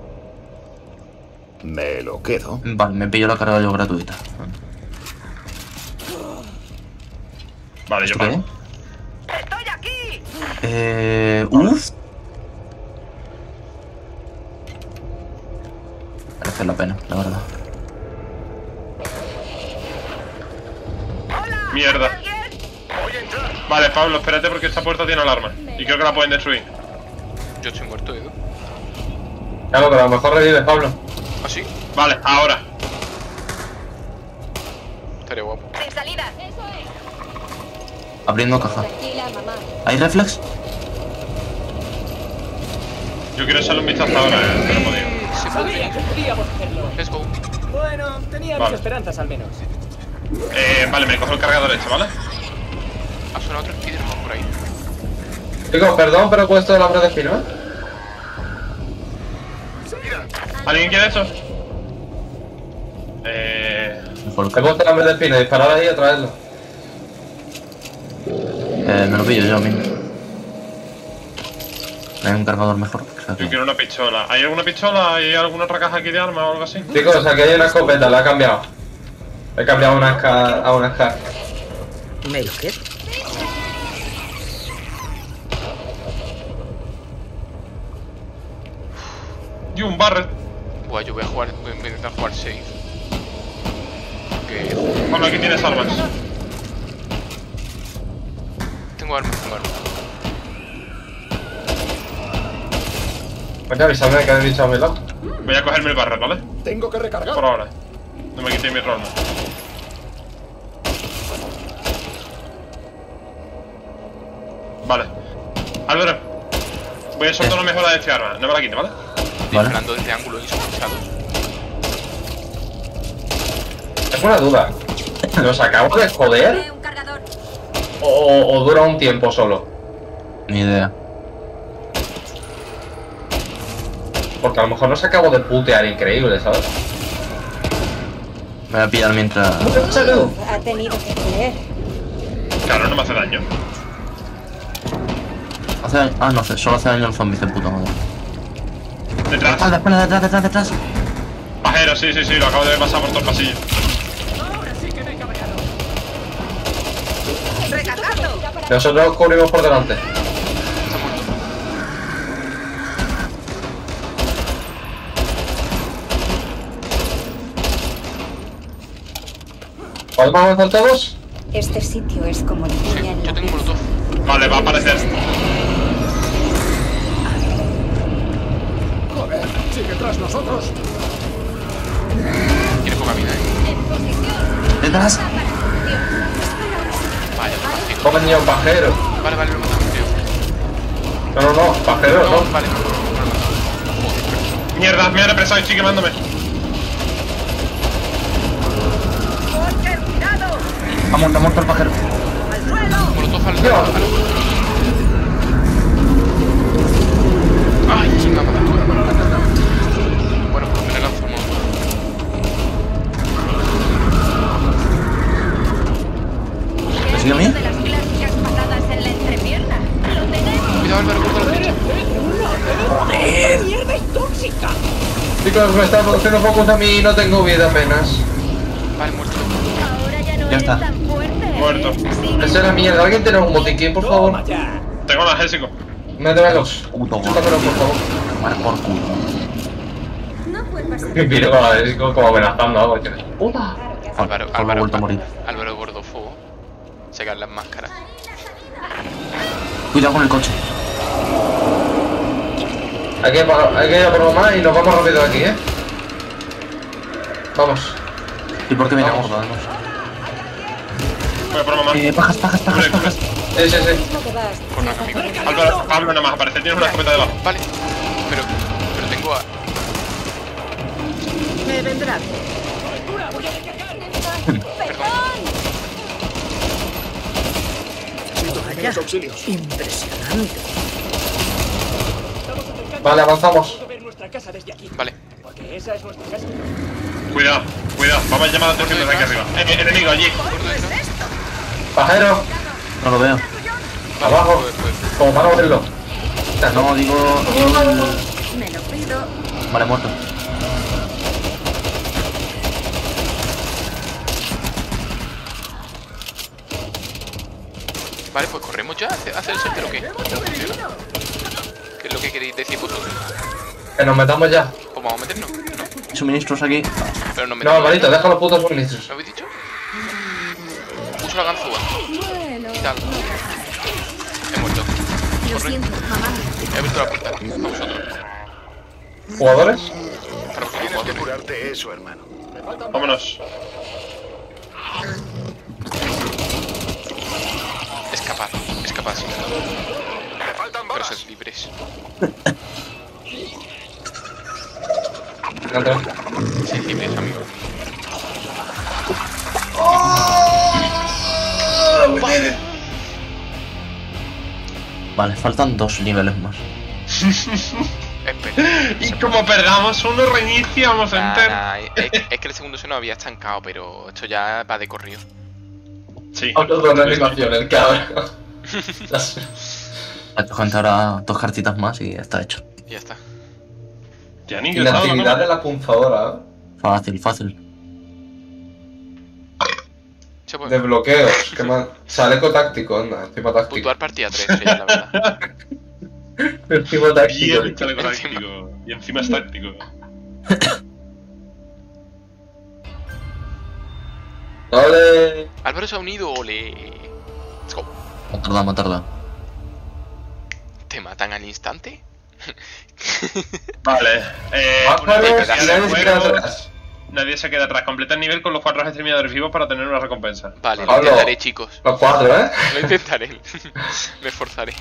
Me lo quedo. Vale, me pillo la carga yo gratuita. Vale, yo ¿Esto qué paso. es? ¡Estoy aquí! Eh... Uff. Merece la pena, la verdad. Mierda. Vale, Pablo, espérate porque esta puerta tiene alarma. Y creo que la pueden destruir. Yo estoy muerto, Edu. Claro, pero a lo mejor revives, Pablo. ¿Ah, sí? Vale, ahora. Estaría guapo. Sin salida. Eso es. Abriendo caja. Tranquila, mamá. ¿Hay reflex? Yo quiero echarle un vistazo ahora, eh, pero no he podido. Se Sabía que podíamos hacerlo. Let's go. Bueno, tenía Vale. mis esperanzas al menos. Eh, vale, me cojo el cargador este, ¿vale? Ha sonado otro Spiderman por ahí. Chicos, perdón, pero he puesto el hambre de espino, ¿eh? ¿Alguien quiere eso? Eh... Mejor He puesto el hambre de espino, disparar ahí y traerlo. Eh, me lo pillo yo mismo. ¿Hay un cargador mejor? Yo quiero una pistola. ¿Hay alguna pistola? ¿Hay alguna otra caja aquí de armas o algo así? Chicos, aquí hay una escopeta, la he cambiado. He cambiado una Ska a una Ska. ¿Me lo quedo? Y un barret. Buah, yo voy a jugar, voy a intentar jugar safe. Que... Bueno, aquí tienes armas. Tengo armas, tengo armas. Oye, avísame que habéis dicho a mi lado. Voy a cogerme el barret, ¿vale? Tengo que recargar. Por ahora. No me quité mi rol. Vale. Álvaro. Voy a soltar una mejora de este arma. No me la quite, ¿vale? Disparando desde ángulos insospechados. Es una duda. ¿Nos acabo de joder? Un cargador. O, o dura un tiempo solo? Ni idea. Porque a lo mejor nos acabo de putear increíble, ¿sabes? Me voy a pillar mientras... Ha tenido que creer. Claro, no me hace daño. Hace daño... Ah, no sé, solo hace daño el zombie de puta madre. Detrás. Espalda, espalda, detrás, detrás, detrás. Pajero, sí, sí, sí, lo acabo de pasar por todo el pasillo. Ahora sí que me he cabreado. ¡Recargando! Nosotros cubrimos por delante. ¿Podemos avanzar todos? Este sitio es como la niña en Yo la tengo molotov. Vale, va a aparecer. Joder, sigue tras nosotros. Tiene poca vida, eh. En posición. Detrás. Vaya, lo imagino. ¿Cómo venía un pajero? Vale, vale, lo he matado, creo. No, no, no, pajero, No, no. vale, no, no, no, no. Mierda, me ha represado y sigue quemándome. ¡Walker, cuidado! Ha muerto, ha muerto el pajero. ¡Al suelo! Molotov al Dios. al- Ay, me ha matado. Bueno, pues me lanzo un molotov. ¿Me sigue a mí? De las clásicas patadas en la entrepierna. Lo tenemos. Cuidado, Álvaro, corta la derecha. ¡Mierda es tóxica! Chicos, me están produciendo focus a mí y no tengo vida apenas. Vale, muerto. Ahora ya no Ya eres está. tan fuerte. ¿eh? Muerto. Sigue. Esa es la mierda. ¿Alguien tiene un botiquín, por favor? Toma ya. Tengo analgésico. Métemelos. Puto gordo. Chúpamelo, por favor. Tomar por culo. No vuelvas a... Me miro como, es como amenazando algo. ¡Puta! Álvaro, Solo he Álvaro, vuelto a morir. Álvaro Gordo Fuego. Secar las máscaras. Cuidado con el coche. Hay que, pa- hay que ir a por más y nos vamos rápido de aquí, ¿eh? Vamos. ¿Y por qué viene Vamos. gordo, además? Voy a por mamá. Eh, pajas, pajas, pajas, Cubre, pajas. Sí, sí, sí. mismo que vas. Corran, amigo. Álvaro, Pablo, nada más aparece. Tienes una escopeta debajo. Vale. Pero, pero tengo a... Me vendrá. Necesito primeros auxilios. Impresionante. Vale, avanzamos. Puedo ver nuestra casa desde aquí. Vale. Porque esa es nuestra casa. Cuidado, cuidado. Vamos a llamar la atención desde aquí arriba. Eh, enemigo allí. Gordo detrás. Pajero, No lo veo. Vale, abajo. pues, pues, Como para abrirlo. No, digo... Me lo pido. Vale, muerto. Vale, pues corremos ya. ¿Hace hace el sender o qué? ¿Qué es lo que queréis decir vosotros? Que nos metamos ya. Pues vamos a meternos, ¿no? Suministros aquí. Pero no No, metemos. Alvarito, deja los putos suministros. ¿Lo habéis dicho? Uso la ganzúa. Bueno. Y tal. He muerto. Lo Corre. siento, mamá. He abierto la puerta. A vosotros. ¿Jugadores? Para vosotros, Tienes que jugadores. curarte eso, hermano. Vámonos. Escapar. Escapar, sí. Me faltan Pero balas. sed libres. Entra. Sed libres, amigos. Vale, faltan dos niveles más. Espera. Y como perdamos uno, reiniciamos Nah, enter. nah, es, es que el segundo se nos había estancado, pero esto ya va de corrido. Sí. Otro de reanimación, el cabrón. Las- Ha hecho gente ahora dos cartitas más y está hecho. Y ya está. Ya ni Y la actividad de la punzadora, ¿eh? Fácil, fácil. Se puede. Desbloqueos. ¿Qué más? Chaleco táctico, anda. Encima táctico. Puntuar partida tres, ya, la verdad. Encima táctico. Bien, chaleco táctico. Y encima es táctico. ¡Ole! Álvaro se ha unido, ole. Let's go. Me ha tardado, me ha tardado. ¿Te matan al instante? Vale. Eh, Baja, una vez nadie que se el queda juego, atrás. nadie se queda atrás. Completa el nivel con los cuatro exterminadores vivos para tener una recompensa. Vale, lo Pablo. intentaré, chicos. Los cuatro, ¿eh? Lo intentaré. Me esforzaré.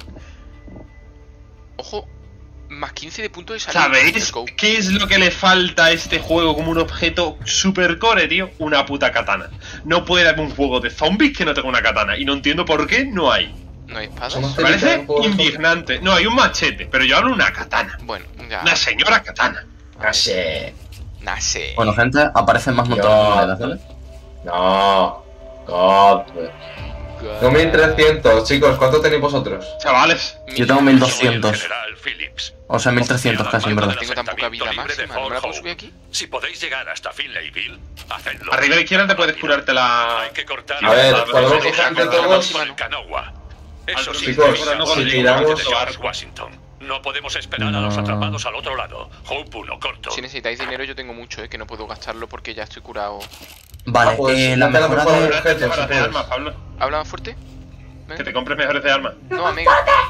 Ojo, más quince de puntos de salida. ¿Sabéis Let's go. qué es lo que le falta a este juego como un objeto super core, tío? Una puta katana. No puede haber un juego de zombies que no tenga una katana. Y no entiendo por qué no hay. ¿No hay espadas? Somos- Me parece indignante. No, hay un machete, pero yo hablo de una katana. Bueno, ya. Una señora katana. No sé. Nace. Bueno, gente, aparecen más montones de monedas, ¿vale? No. God. No mil trescientos, chicos, ¿cuánto tenéis vosotros? Chavales. Yo tengo mil doscientos. General Phillips. O sea, mil trescientos casi, en verdad. Tengo tan poca vida Libre de máxima. ¿No me la puedo Fall subir aquí? Si podéis llegar hasta Finlayville, hacedlo. Arriba a la izquierda te puedes curarte la... Hay que cortar A ver, las podemos árboles coger de con todos. el Kanawha. Eso sí, Chicos, deberíamos si ir tiramos- de George Washington. No podemos esperar a los No. atrapados al otro lado. Hope uno corto. Si necesitáis dinero, yo tengo mucho, eh, que no puedo gastarlo porque ya estoy curado. Vale, Ah, pues, eh, la date la mejora mejora de... de- Comprarte objetos, mejoras de si armas, Pablo. ¿Habla más fuerte? Que te compres mejores de armas. No, amigo.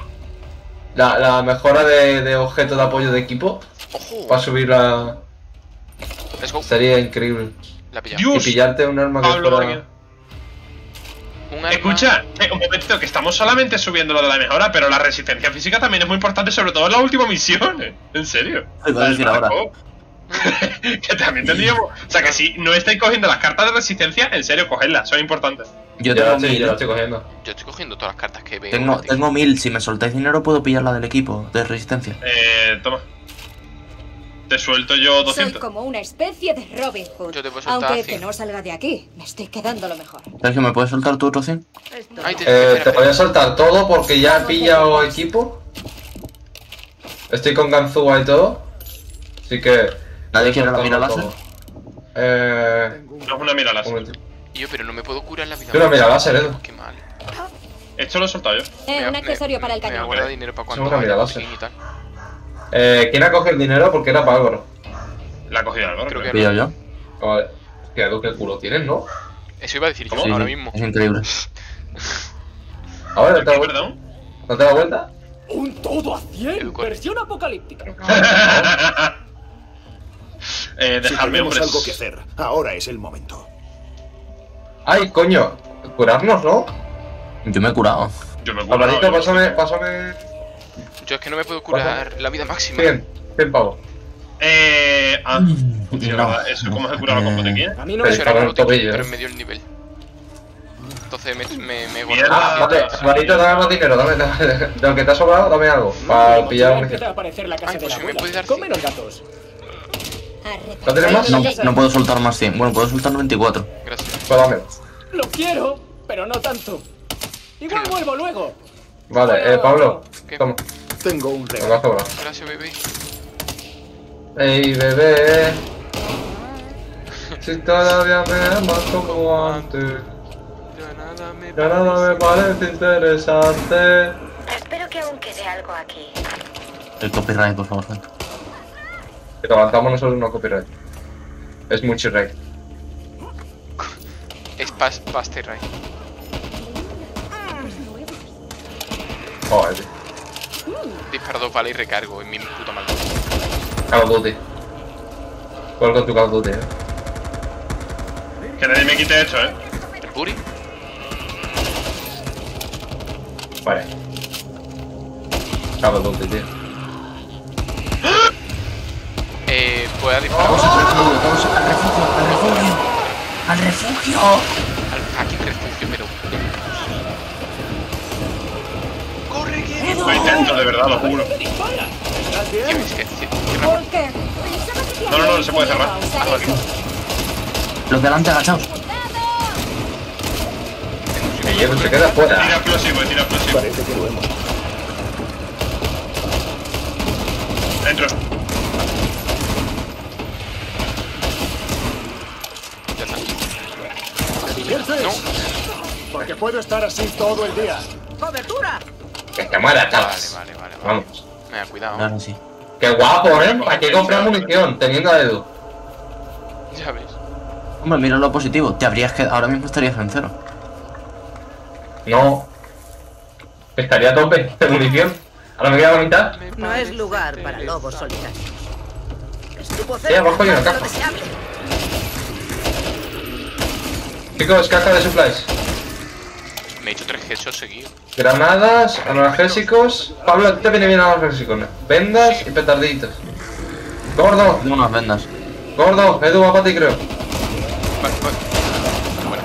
La, la mejora de, de objeto de apoyo de equipo Ojo. para subir la... Let's go. Sería increíble. La he pillado. Dios. Y pillarte un arma que Pablo, fuera... venga. Un arma. Escucha, eh, un momentito, que estamos solamente subiendo lo de la mejora, pero la resistencia física también es muy importante, sobre todo en la última misión. eh. En serio. Iba a decir ahora. Que también tendríamos. O sea, que si no estáis cogiendo las cartas de resistencia, en serio, cogedlas, son importantes. Yo Yo, tengo sí, mil. yo la estoy cogiendo. Yo estoy cogiendo todas las cartas que veo. Tengo, tío. tengo mil. Si me soltáis dinero, puedo pillar la del equipo de resistencia. Eh, toma. Te suelto yo Soy doscientos. como una especie de Robin Hood. Yo te puedo soltar Aunque cien. que no salga de aquí, me estoy quedando lo mejor. Sergio, ¿me puedes soltar tu otro cien? Ay, te, Eh, espera, te voy a espera. soltar todo porque ya he pillado equipo. Estoy con Ganzúa y todo. Así que... ¿Nadie quiere la soltarlo mira láser? todo. Eh... No es una mira un láser. momento. Y yo, pero no me puedo curar la vida. Yo una mira máxima. láser, Edu. Qué mal. Esto lo he soltado yo. Eh, Me- un me- accesorio para el Me voy a cañón. guardar dinero para cuando Seguro vaya mira a láser. Botín y tal. Eh, ¿quién ha cogido el dinero? Porque era para Álvaro. La ha cogido Álvaro. Creo creo. que- ¿Pillo yo? Vale. Que Edu, qué culo tienes, ¿no? Eso iba a decir yo Sí, ahora sí, mismo. Es increíble. Ahora, ¿date la ¿Qué, vuelta? perdón? ¿Date la vuelta? Un todo a cien, Educo. versión apocalíptica. eh, Si dejadme, tenemos hombres. algo que hacer, ahora es el momento. ¡Ay, coño! Curarnos, ¿no? Yo me he curado. Yo me he curado, Alvarito, yo me he pásame, curado. pásame... Yo es que no me puedo curar la vida máxima. cien, cien pavos. Eh. Ah, hostia, No. ¿verdad? Eso, ¿cómo se curaba con botequín? A mí no Pero Eso me... era estaba con en el botiquín, tobillo, pero eh. me dio el nivel. Entonces me, me, me Mierda. Ah, guardé vale, Alvarito, dame más dinero, dame, dame, de lo que te ha sobrado, dame algo. Para pillar un... Empieza a aparecer la casa Ay, de pues la si me abuela. puedes dar Come los gatos. ¿No tienes más? No, no puedo soltar más cien. Bueno, puedo soltar veinticuatro. Gracias. Pues dámelo. Lo quiero, pero no tanto. Igual vuelvo luego. Vale, eh, Pablo, ¿Qué? toma, Tengo un me regalo. lo has sobrado. Gracias, bebé. Ey, bebé. Si todavía me amas como antes, Ya nada me ya nada me parece interesante. Espero que aún quede algo aquí. El copyright, por favor, gente. Que te levantamos nosotros no copyright. Es mucho rey. Es pas, paste right. Joder, tío. Disparo dos balas y recargo en mi puta maldad. Call of Duty. Juego con tu Call of Duty, eh. Que nadie me quite esto, eh. ¿El Puri? Vale. Call of Duty, tío. Eh, ¿puedo disparar? Vamos al refugio, vamos al refugio, al refugio. ¡Al refugio! Al fucking refugio, pero... ¡Corre, que Lo intento, de verdad, lo juro. ¿Qué ves? ¿Qué, qué, qué raro? Walker, pensaba que te No, no, no, había no se puede cerrar. enseñado a usar Ah, vale. eso. Los delante agachaos. El hierro se queda Tira fuera. explosivo, tira explosivo. Parece que lo hemos. Dentro. Ya está. ¿Te diviertes? No. Porque puedo estar así todo el día. ¡Cobertura! Que te muera, Vale, chaval. vale, vale, vale. Vamos. Venga, cuidado. Ahora sí. Que Qué guapo, ¿eh? ¿Para qué comprar munición teniendo a Edu? Ya ves. Hombre, mira lo positivo. Te habrías que ahora mismo estarías en cero. No. Estaría a tope de munición. Ahora me queda la mitad. No es lugar para lobos solitarios. Estuvo Sí, abajo hay una cerca de lo caja. deseable. Chicos, caja de supplies. Me he hecho tres headshots seguidos. Granadas, analgésicos. Pablo, a ti te viene bien analgésicos, ¿no? Vendas y petarditos. Gordo, Tengo unas vendas. gordo, Edu va para ti, creo. Vale, vale. Bueno,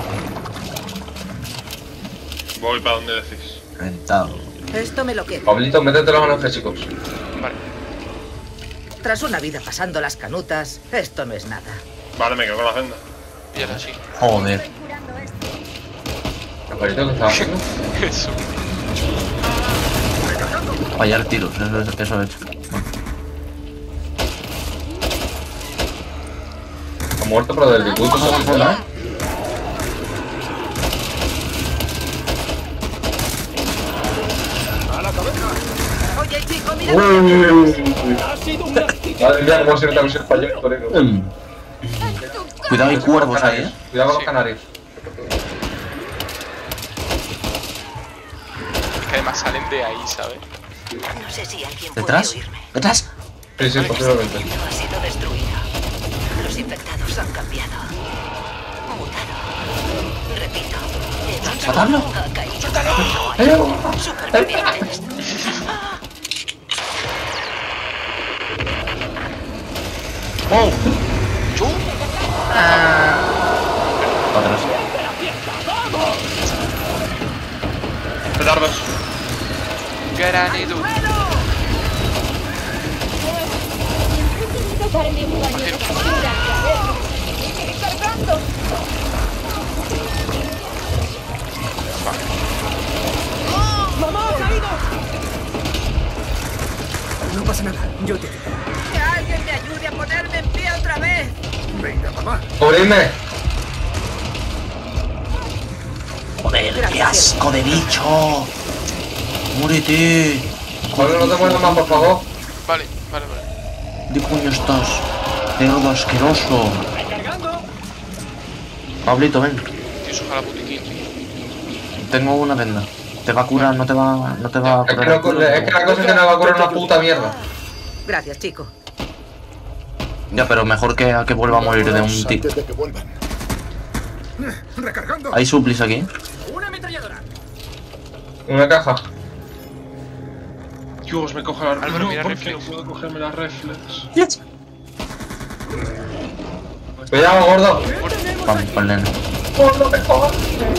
Voy para donde decís. Rentado. Esto me lo quedo. Pablito, métete los analgésicos. vale. Tras una vida pasando las canutas, esto no es nada. Vale, me quedo con las vendas. Y ahora sí. Joder. Pablito, ¿qué estás haciendo? Eso. Fallar tiros, eso, eso, eso he hecho. Bueno. Ha muerto, pero del dibujo se me fue, ¿eh? Oye, chico, mira. Madre mía, cómo se nota que soy español, torero. Mm. Cuidado, hay cuervos ahí, eh. Cuidado con los Sí. canarios. Es que además salen de ahí, ¿sabes? No sé si alguien ¿Detrás? puede oírme. ¿Detrás? Sí, sí, posiblemente. El mundo ha sido destruido. Los infectados han cambiado. Mutado. Repito. El ¿Matarlo? ha caído. Supervivientes. ¡Wow! ¿Yo? Atrás. Petardos. Gran Edu. Darme un baño de basura. ¡Estoy cargando! ¡Mamá, ha caído! No pasa nada, yo te ayudo. Que alguien me ayude a ponerme en pie otra vez. Venga, mamá. ¡Cubridme! Joder, qué asco de bicho. Muérete. Pablo, no te muevas más, por favor. Vale, vale, vale. ¿De coño estás? Cerdo asqueroso. Pablito, ven. Tío, ojalá botiquín, tío. Tengo una venda. Te va a curar, no te va, no te va a Es que, curar. no, es que la cosa es que no va a curar una puta mierda. Gracias, chico. Ya, pero mejor que a que vuelva a morir de un tiro. Antes de que vuelvan. Recargando. Hay suplis aquí. Una ametralladora. Una caja. Dios, me cojo la Álvaro, no, mira ¿por qué reflex. no puedo cogerme las reflex? Cuidado, gordo. Vamos, para el nene. Gordo, me jodas.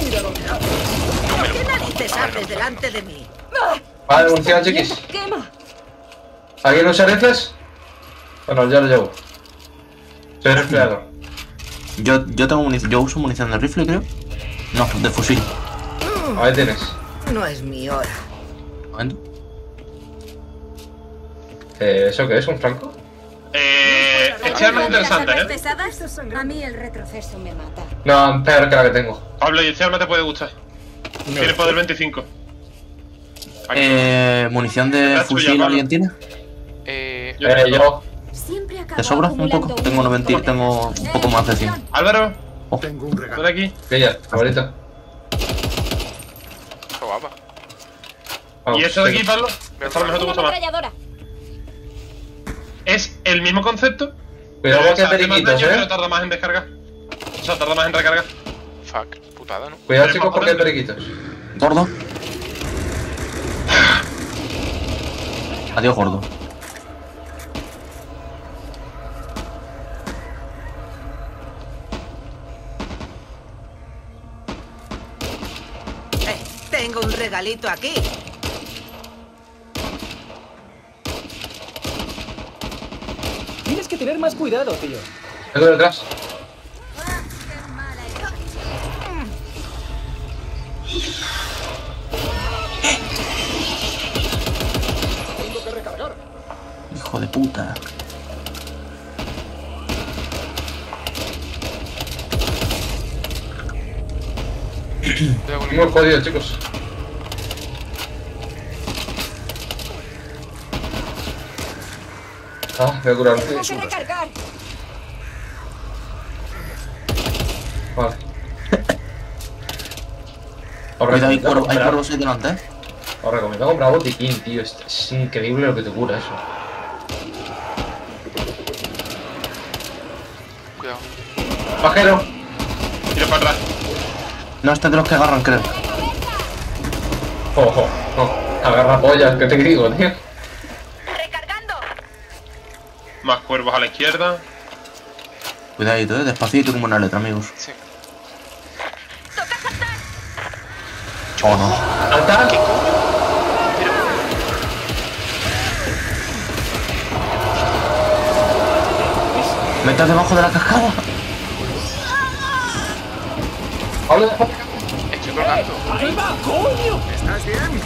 ¿Qué narices haces delante de mí? Vale, munición, chiquis. ¡Quema! ¿Alguien usa rifles? Bueno, ya lo llevo. Soy rifleador. Yo, yo tengo munición. Yo uso munición de rifle, creo. No, de fusil. Ahí tienes. No es mi hora. Momento. Eh, ¿Eso qué es? ¿Un franco? Eh. Este arma es interesante, ¿Las ¿eh? pesadas? A mí el retroceso me mata. No, peor que la que tengo. Pablo, y este arma te puede gustar. Tiene poder veinticinco. Aquí. Eh, munición de La tuya, fusil, Pablo. ¿alguien tiene? Eh. Yo Eh, tengo. yo. Siempre acabo ¿Te sobra un poco? acumulando Tengo noventa y tengo un poco más de cien. Álvaro, Tengo un regalo. ven aquí. Pilla, favorita. Qué guapa. Vamos, ¿Y esto de aquí, sí. Pablo? Esta a lo mejor te una gusta más. ametralladora. Es el mismo concepto. Cuidado pero que o sea, hace más periquitos, daño, eh. pero tarda más en descargar. O sea, tarda más en recargar. Fuck. Putada, ¿no? Cuidado, Eres chicos, más porque hay potente. periquitos. Gordo. Adiós, gordo. Eh, tengo un regalito aquí. Tienes que tener más cuidado, tío. Edu detrás. Tengo que recargar. Hijo de puta. Cuidado con el- Muy jodido, chicos. Ah, voy a curarte. Tengo que recargar. Vale. Cuidado, hay cuervos hay cuervos ahí delante, eh. Os recomiendo comprar botiquín, tío. Es, es increíble lo que te cura eso. Cuidado. Pajero. Tira para atrás. No, este es de los que agarran, creo. Ojo, no. Agarra pollas, ¿qué te digo, tío? Recargando. Más cuervos a la izquierda. Cuidadito, eh. Despacito como una letra, amigos. Sí. Oh, no. ¡Saltar! Metas debajo de la cascada. ¡Hola! Estoy colgando. ¡Arriba, coño! ¿Estás bien?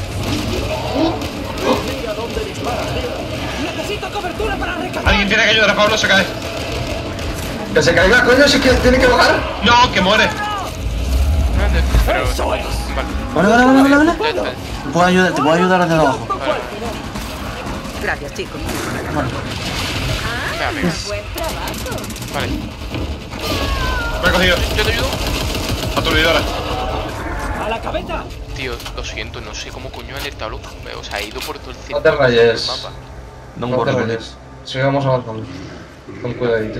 Mira dónde dispara. Necesito cobertura para recargar. Alguien tiene que ayudar a Pablo, se cae. ¡Que se caiga, coño! ¡Si es que tiene que bajar! No, que muere. Pero... Eso es. Vale. Vale, vale, vale, vale. Ya está. Te puedo ayudar, te puedo ayudar desde abajo. Vale. Gracias, chicos. Bueno. Venga, venga. Buen trabajo. Vale. Me he cogido. Yo te ayudo. Aturdidora. ¡A la cabeza! Tío, lo siento, no sé cómo coño he alertado loco. O sea, he ido por todo el No centro te del rayes. mapa. No No te me rayes. Sigamos avanzando. Con cuidadito.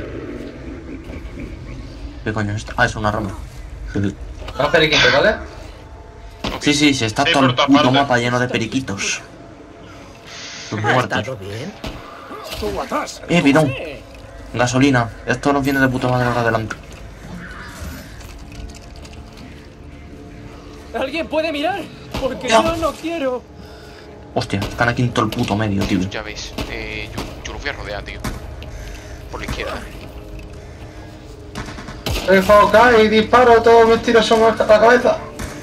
¿Qué coño es esto? Ah, es una rama. Más periquito, ¿vale? Sí, sí, sí, está Sí, todo por el todas puto partes. mapa lleno de periquitos. Los ¿Ha muertos. estado bien? ¡Tú atrás! Eh, bidón. Gasolina. Esto nos viene de puta madre ahora adelante. ¿Alguien puede mirar? Porque Ya. yo no quiero. Hostia, están aquí en todo el puto medio, tío. Ya veis, eh, yo, yo lo voy a rodear, tío. Por la izquierda. Enfoca y disparo, todos mis tiros son a la cabeza.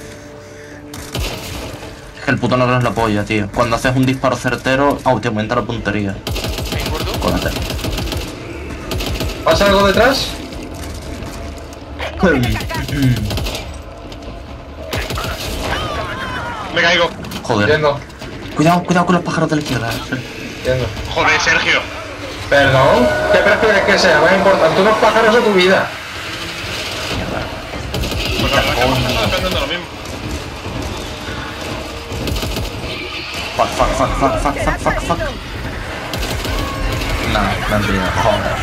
Es que el puto no es la polla, tío. Cuando haces un disparo certero, oh, te aumenta la puntería. ¿Me engordo? Códate. ¿Pasa algo detrás? Me caigo. Joder. Entiendo, Cuidado, cuidado con los pájaros de la izquierda. entiendo. Joder, Sergio. Perdón, ¿qué prefieres que sea? Más importante, unos pájaros o tu vida. Pues la verdad que me está defendiendo lo mismo. Fuck, fuck, fuck, fuck, fuck, fuck, fuck, fuck. Nah, me han pillado. Joder.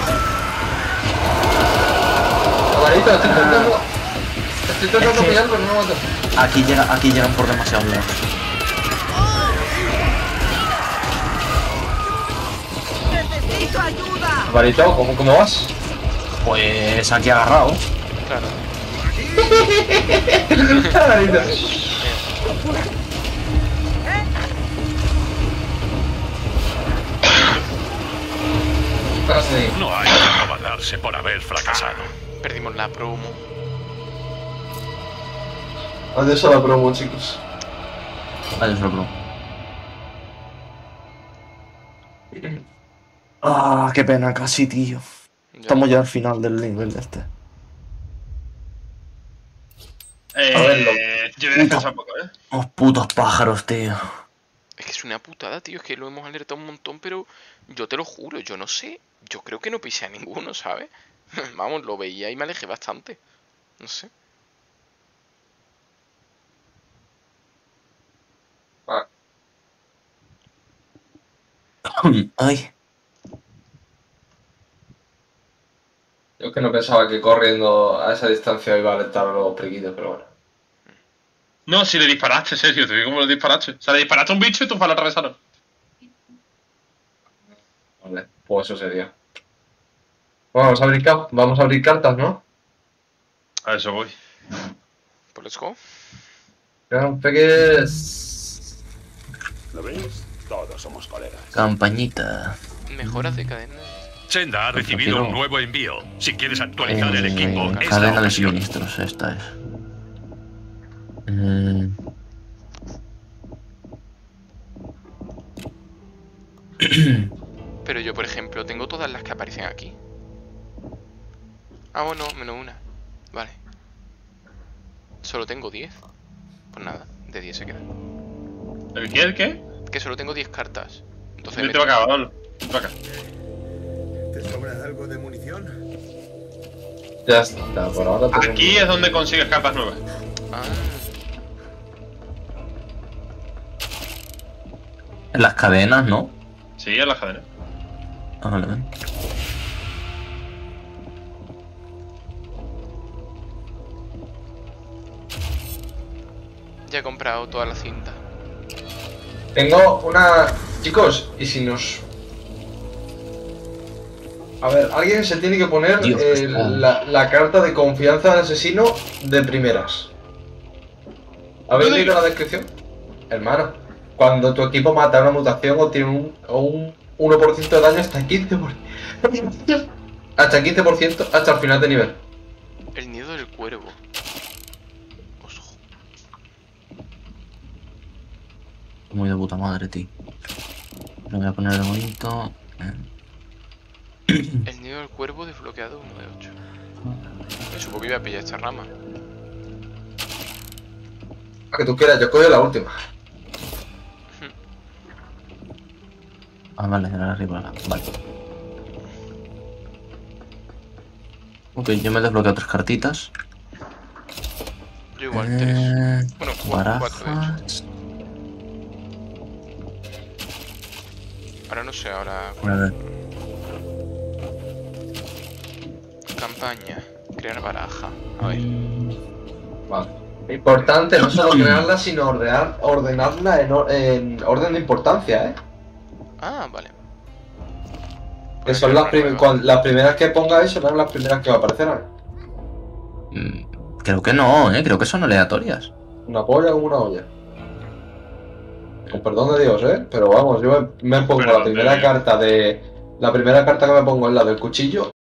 Camarito, estoy intentando. Estoy intentando Es que- pillar, pero no me mato. Aquí, llega, aquí llegan por demasiados lados. ¡Necesito ayuda! Camarito, ¿cómo, cómo vas? Pues aquí agarrado. Claro. Camarito. Casi. No hay que acomodarse por haber fracasado. Perdimos la promo. Adiós a la promo, chicos. Adiós, bro. Ah, qué pena, casi, tío. Ya. Estamos ya al final del nivel de este. Eh, A verlo. yo voy a descansar un poco, ¿eh? Los putos pájaros, tío. Es que es una putada, tío. Es que lo hemos alertado un montón, pero yo te lo juro, yo no sé. Yo creo que no pisé a ninguno, ¿sabes? Vamos, lo veía y me alejé bastante. No sé. Ah, Ay. yo es que no pensaba que corriendo a esa distancia iba a alertar a los periquitos, pero bueno. No, si le disparaste, Sergio, te vi cómo le disparaste. O sea, le disparaste a un bicho y tus balas atravesaron. Vale, pues eso sería. Bueno, vamos a abrir, ca- vamos a abrir cartas, ¿no? A eso voy. Pues let's go. Vean, peques. ¿Lo ves? Todos somos colegas. Campañita. Mejoras de cadena. Senda ha recibido Prefiero- un nuevo envío. Si quieres actualizar el equipo, Eh, es la cadena de ocasión. suministros, esta es. Eh, Pero yo, por ejemplo, tengo todas las que aparecen aquí. Ah, bueno, menos una. Vale. Solo tengo diez. Pues nada, de diez se queda. ¿El qué? ¿El qué? Que solo tengo diez cartas. Entonces Vete me- para acá, Pablo. Vete para acá. ¿Te sobra algo de munición? Ya está, por ahora tenemos... Aquí es donde consigues cartas nuevas. Ah, En las cadenas, ¿no? Sí, en las cadenas. Ah, vale, vale. ya he comprado toda la cinta. Tengo una... Chicos, ¿y si nos...? A ver, alguien se tiene que poner Dios, eh, está. la, la carta de confianza del asesino de primeras. ¿Habéis ¿Dónde? leído la descripción? Hermano, cuando tu equipo mata una mutación o tiene un, o un uno por ciento de daño hasta quince por ciento. Hasta quince por ciento hasta el final de nivel. El nido del cuervo. Ojo. Muy de puta madre, tío. Lo voy a poner de bonito. Eh. El nido del cuervo desbloqueado uno de ocho. Me supongo que iba a pillar esta rama. A que tú quieras, yo cojo la última. Ah, vale, era arriba. la- Vale. Ok, yo me he desbloqueado tres cartitas. Yo igual tres. Eh, Bueno, cuatro, cuatro de hecho. barajas. Ahora no sé, ahora... A ver. Campaña. Crear baraja. A ver. Vale. Importante, no solo crearla, sino ordenar, ordenarla en, or- en orden de importancia, ¿eh? Ah, vale. Que son las, prim- cuan- las primeras que pongáis serán las primeras que aparecerán. Mm, Creo que no, eh. Creo que son aleatorias. Una polla como una olla. Con perdón de Dios, ¿eh? Pero vamos, yo me, me pongo Perdón la de primera Dios. carta de... La primera carta que me pongo es la del cuchillo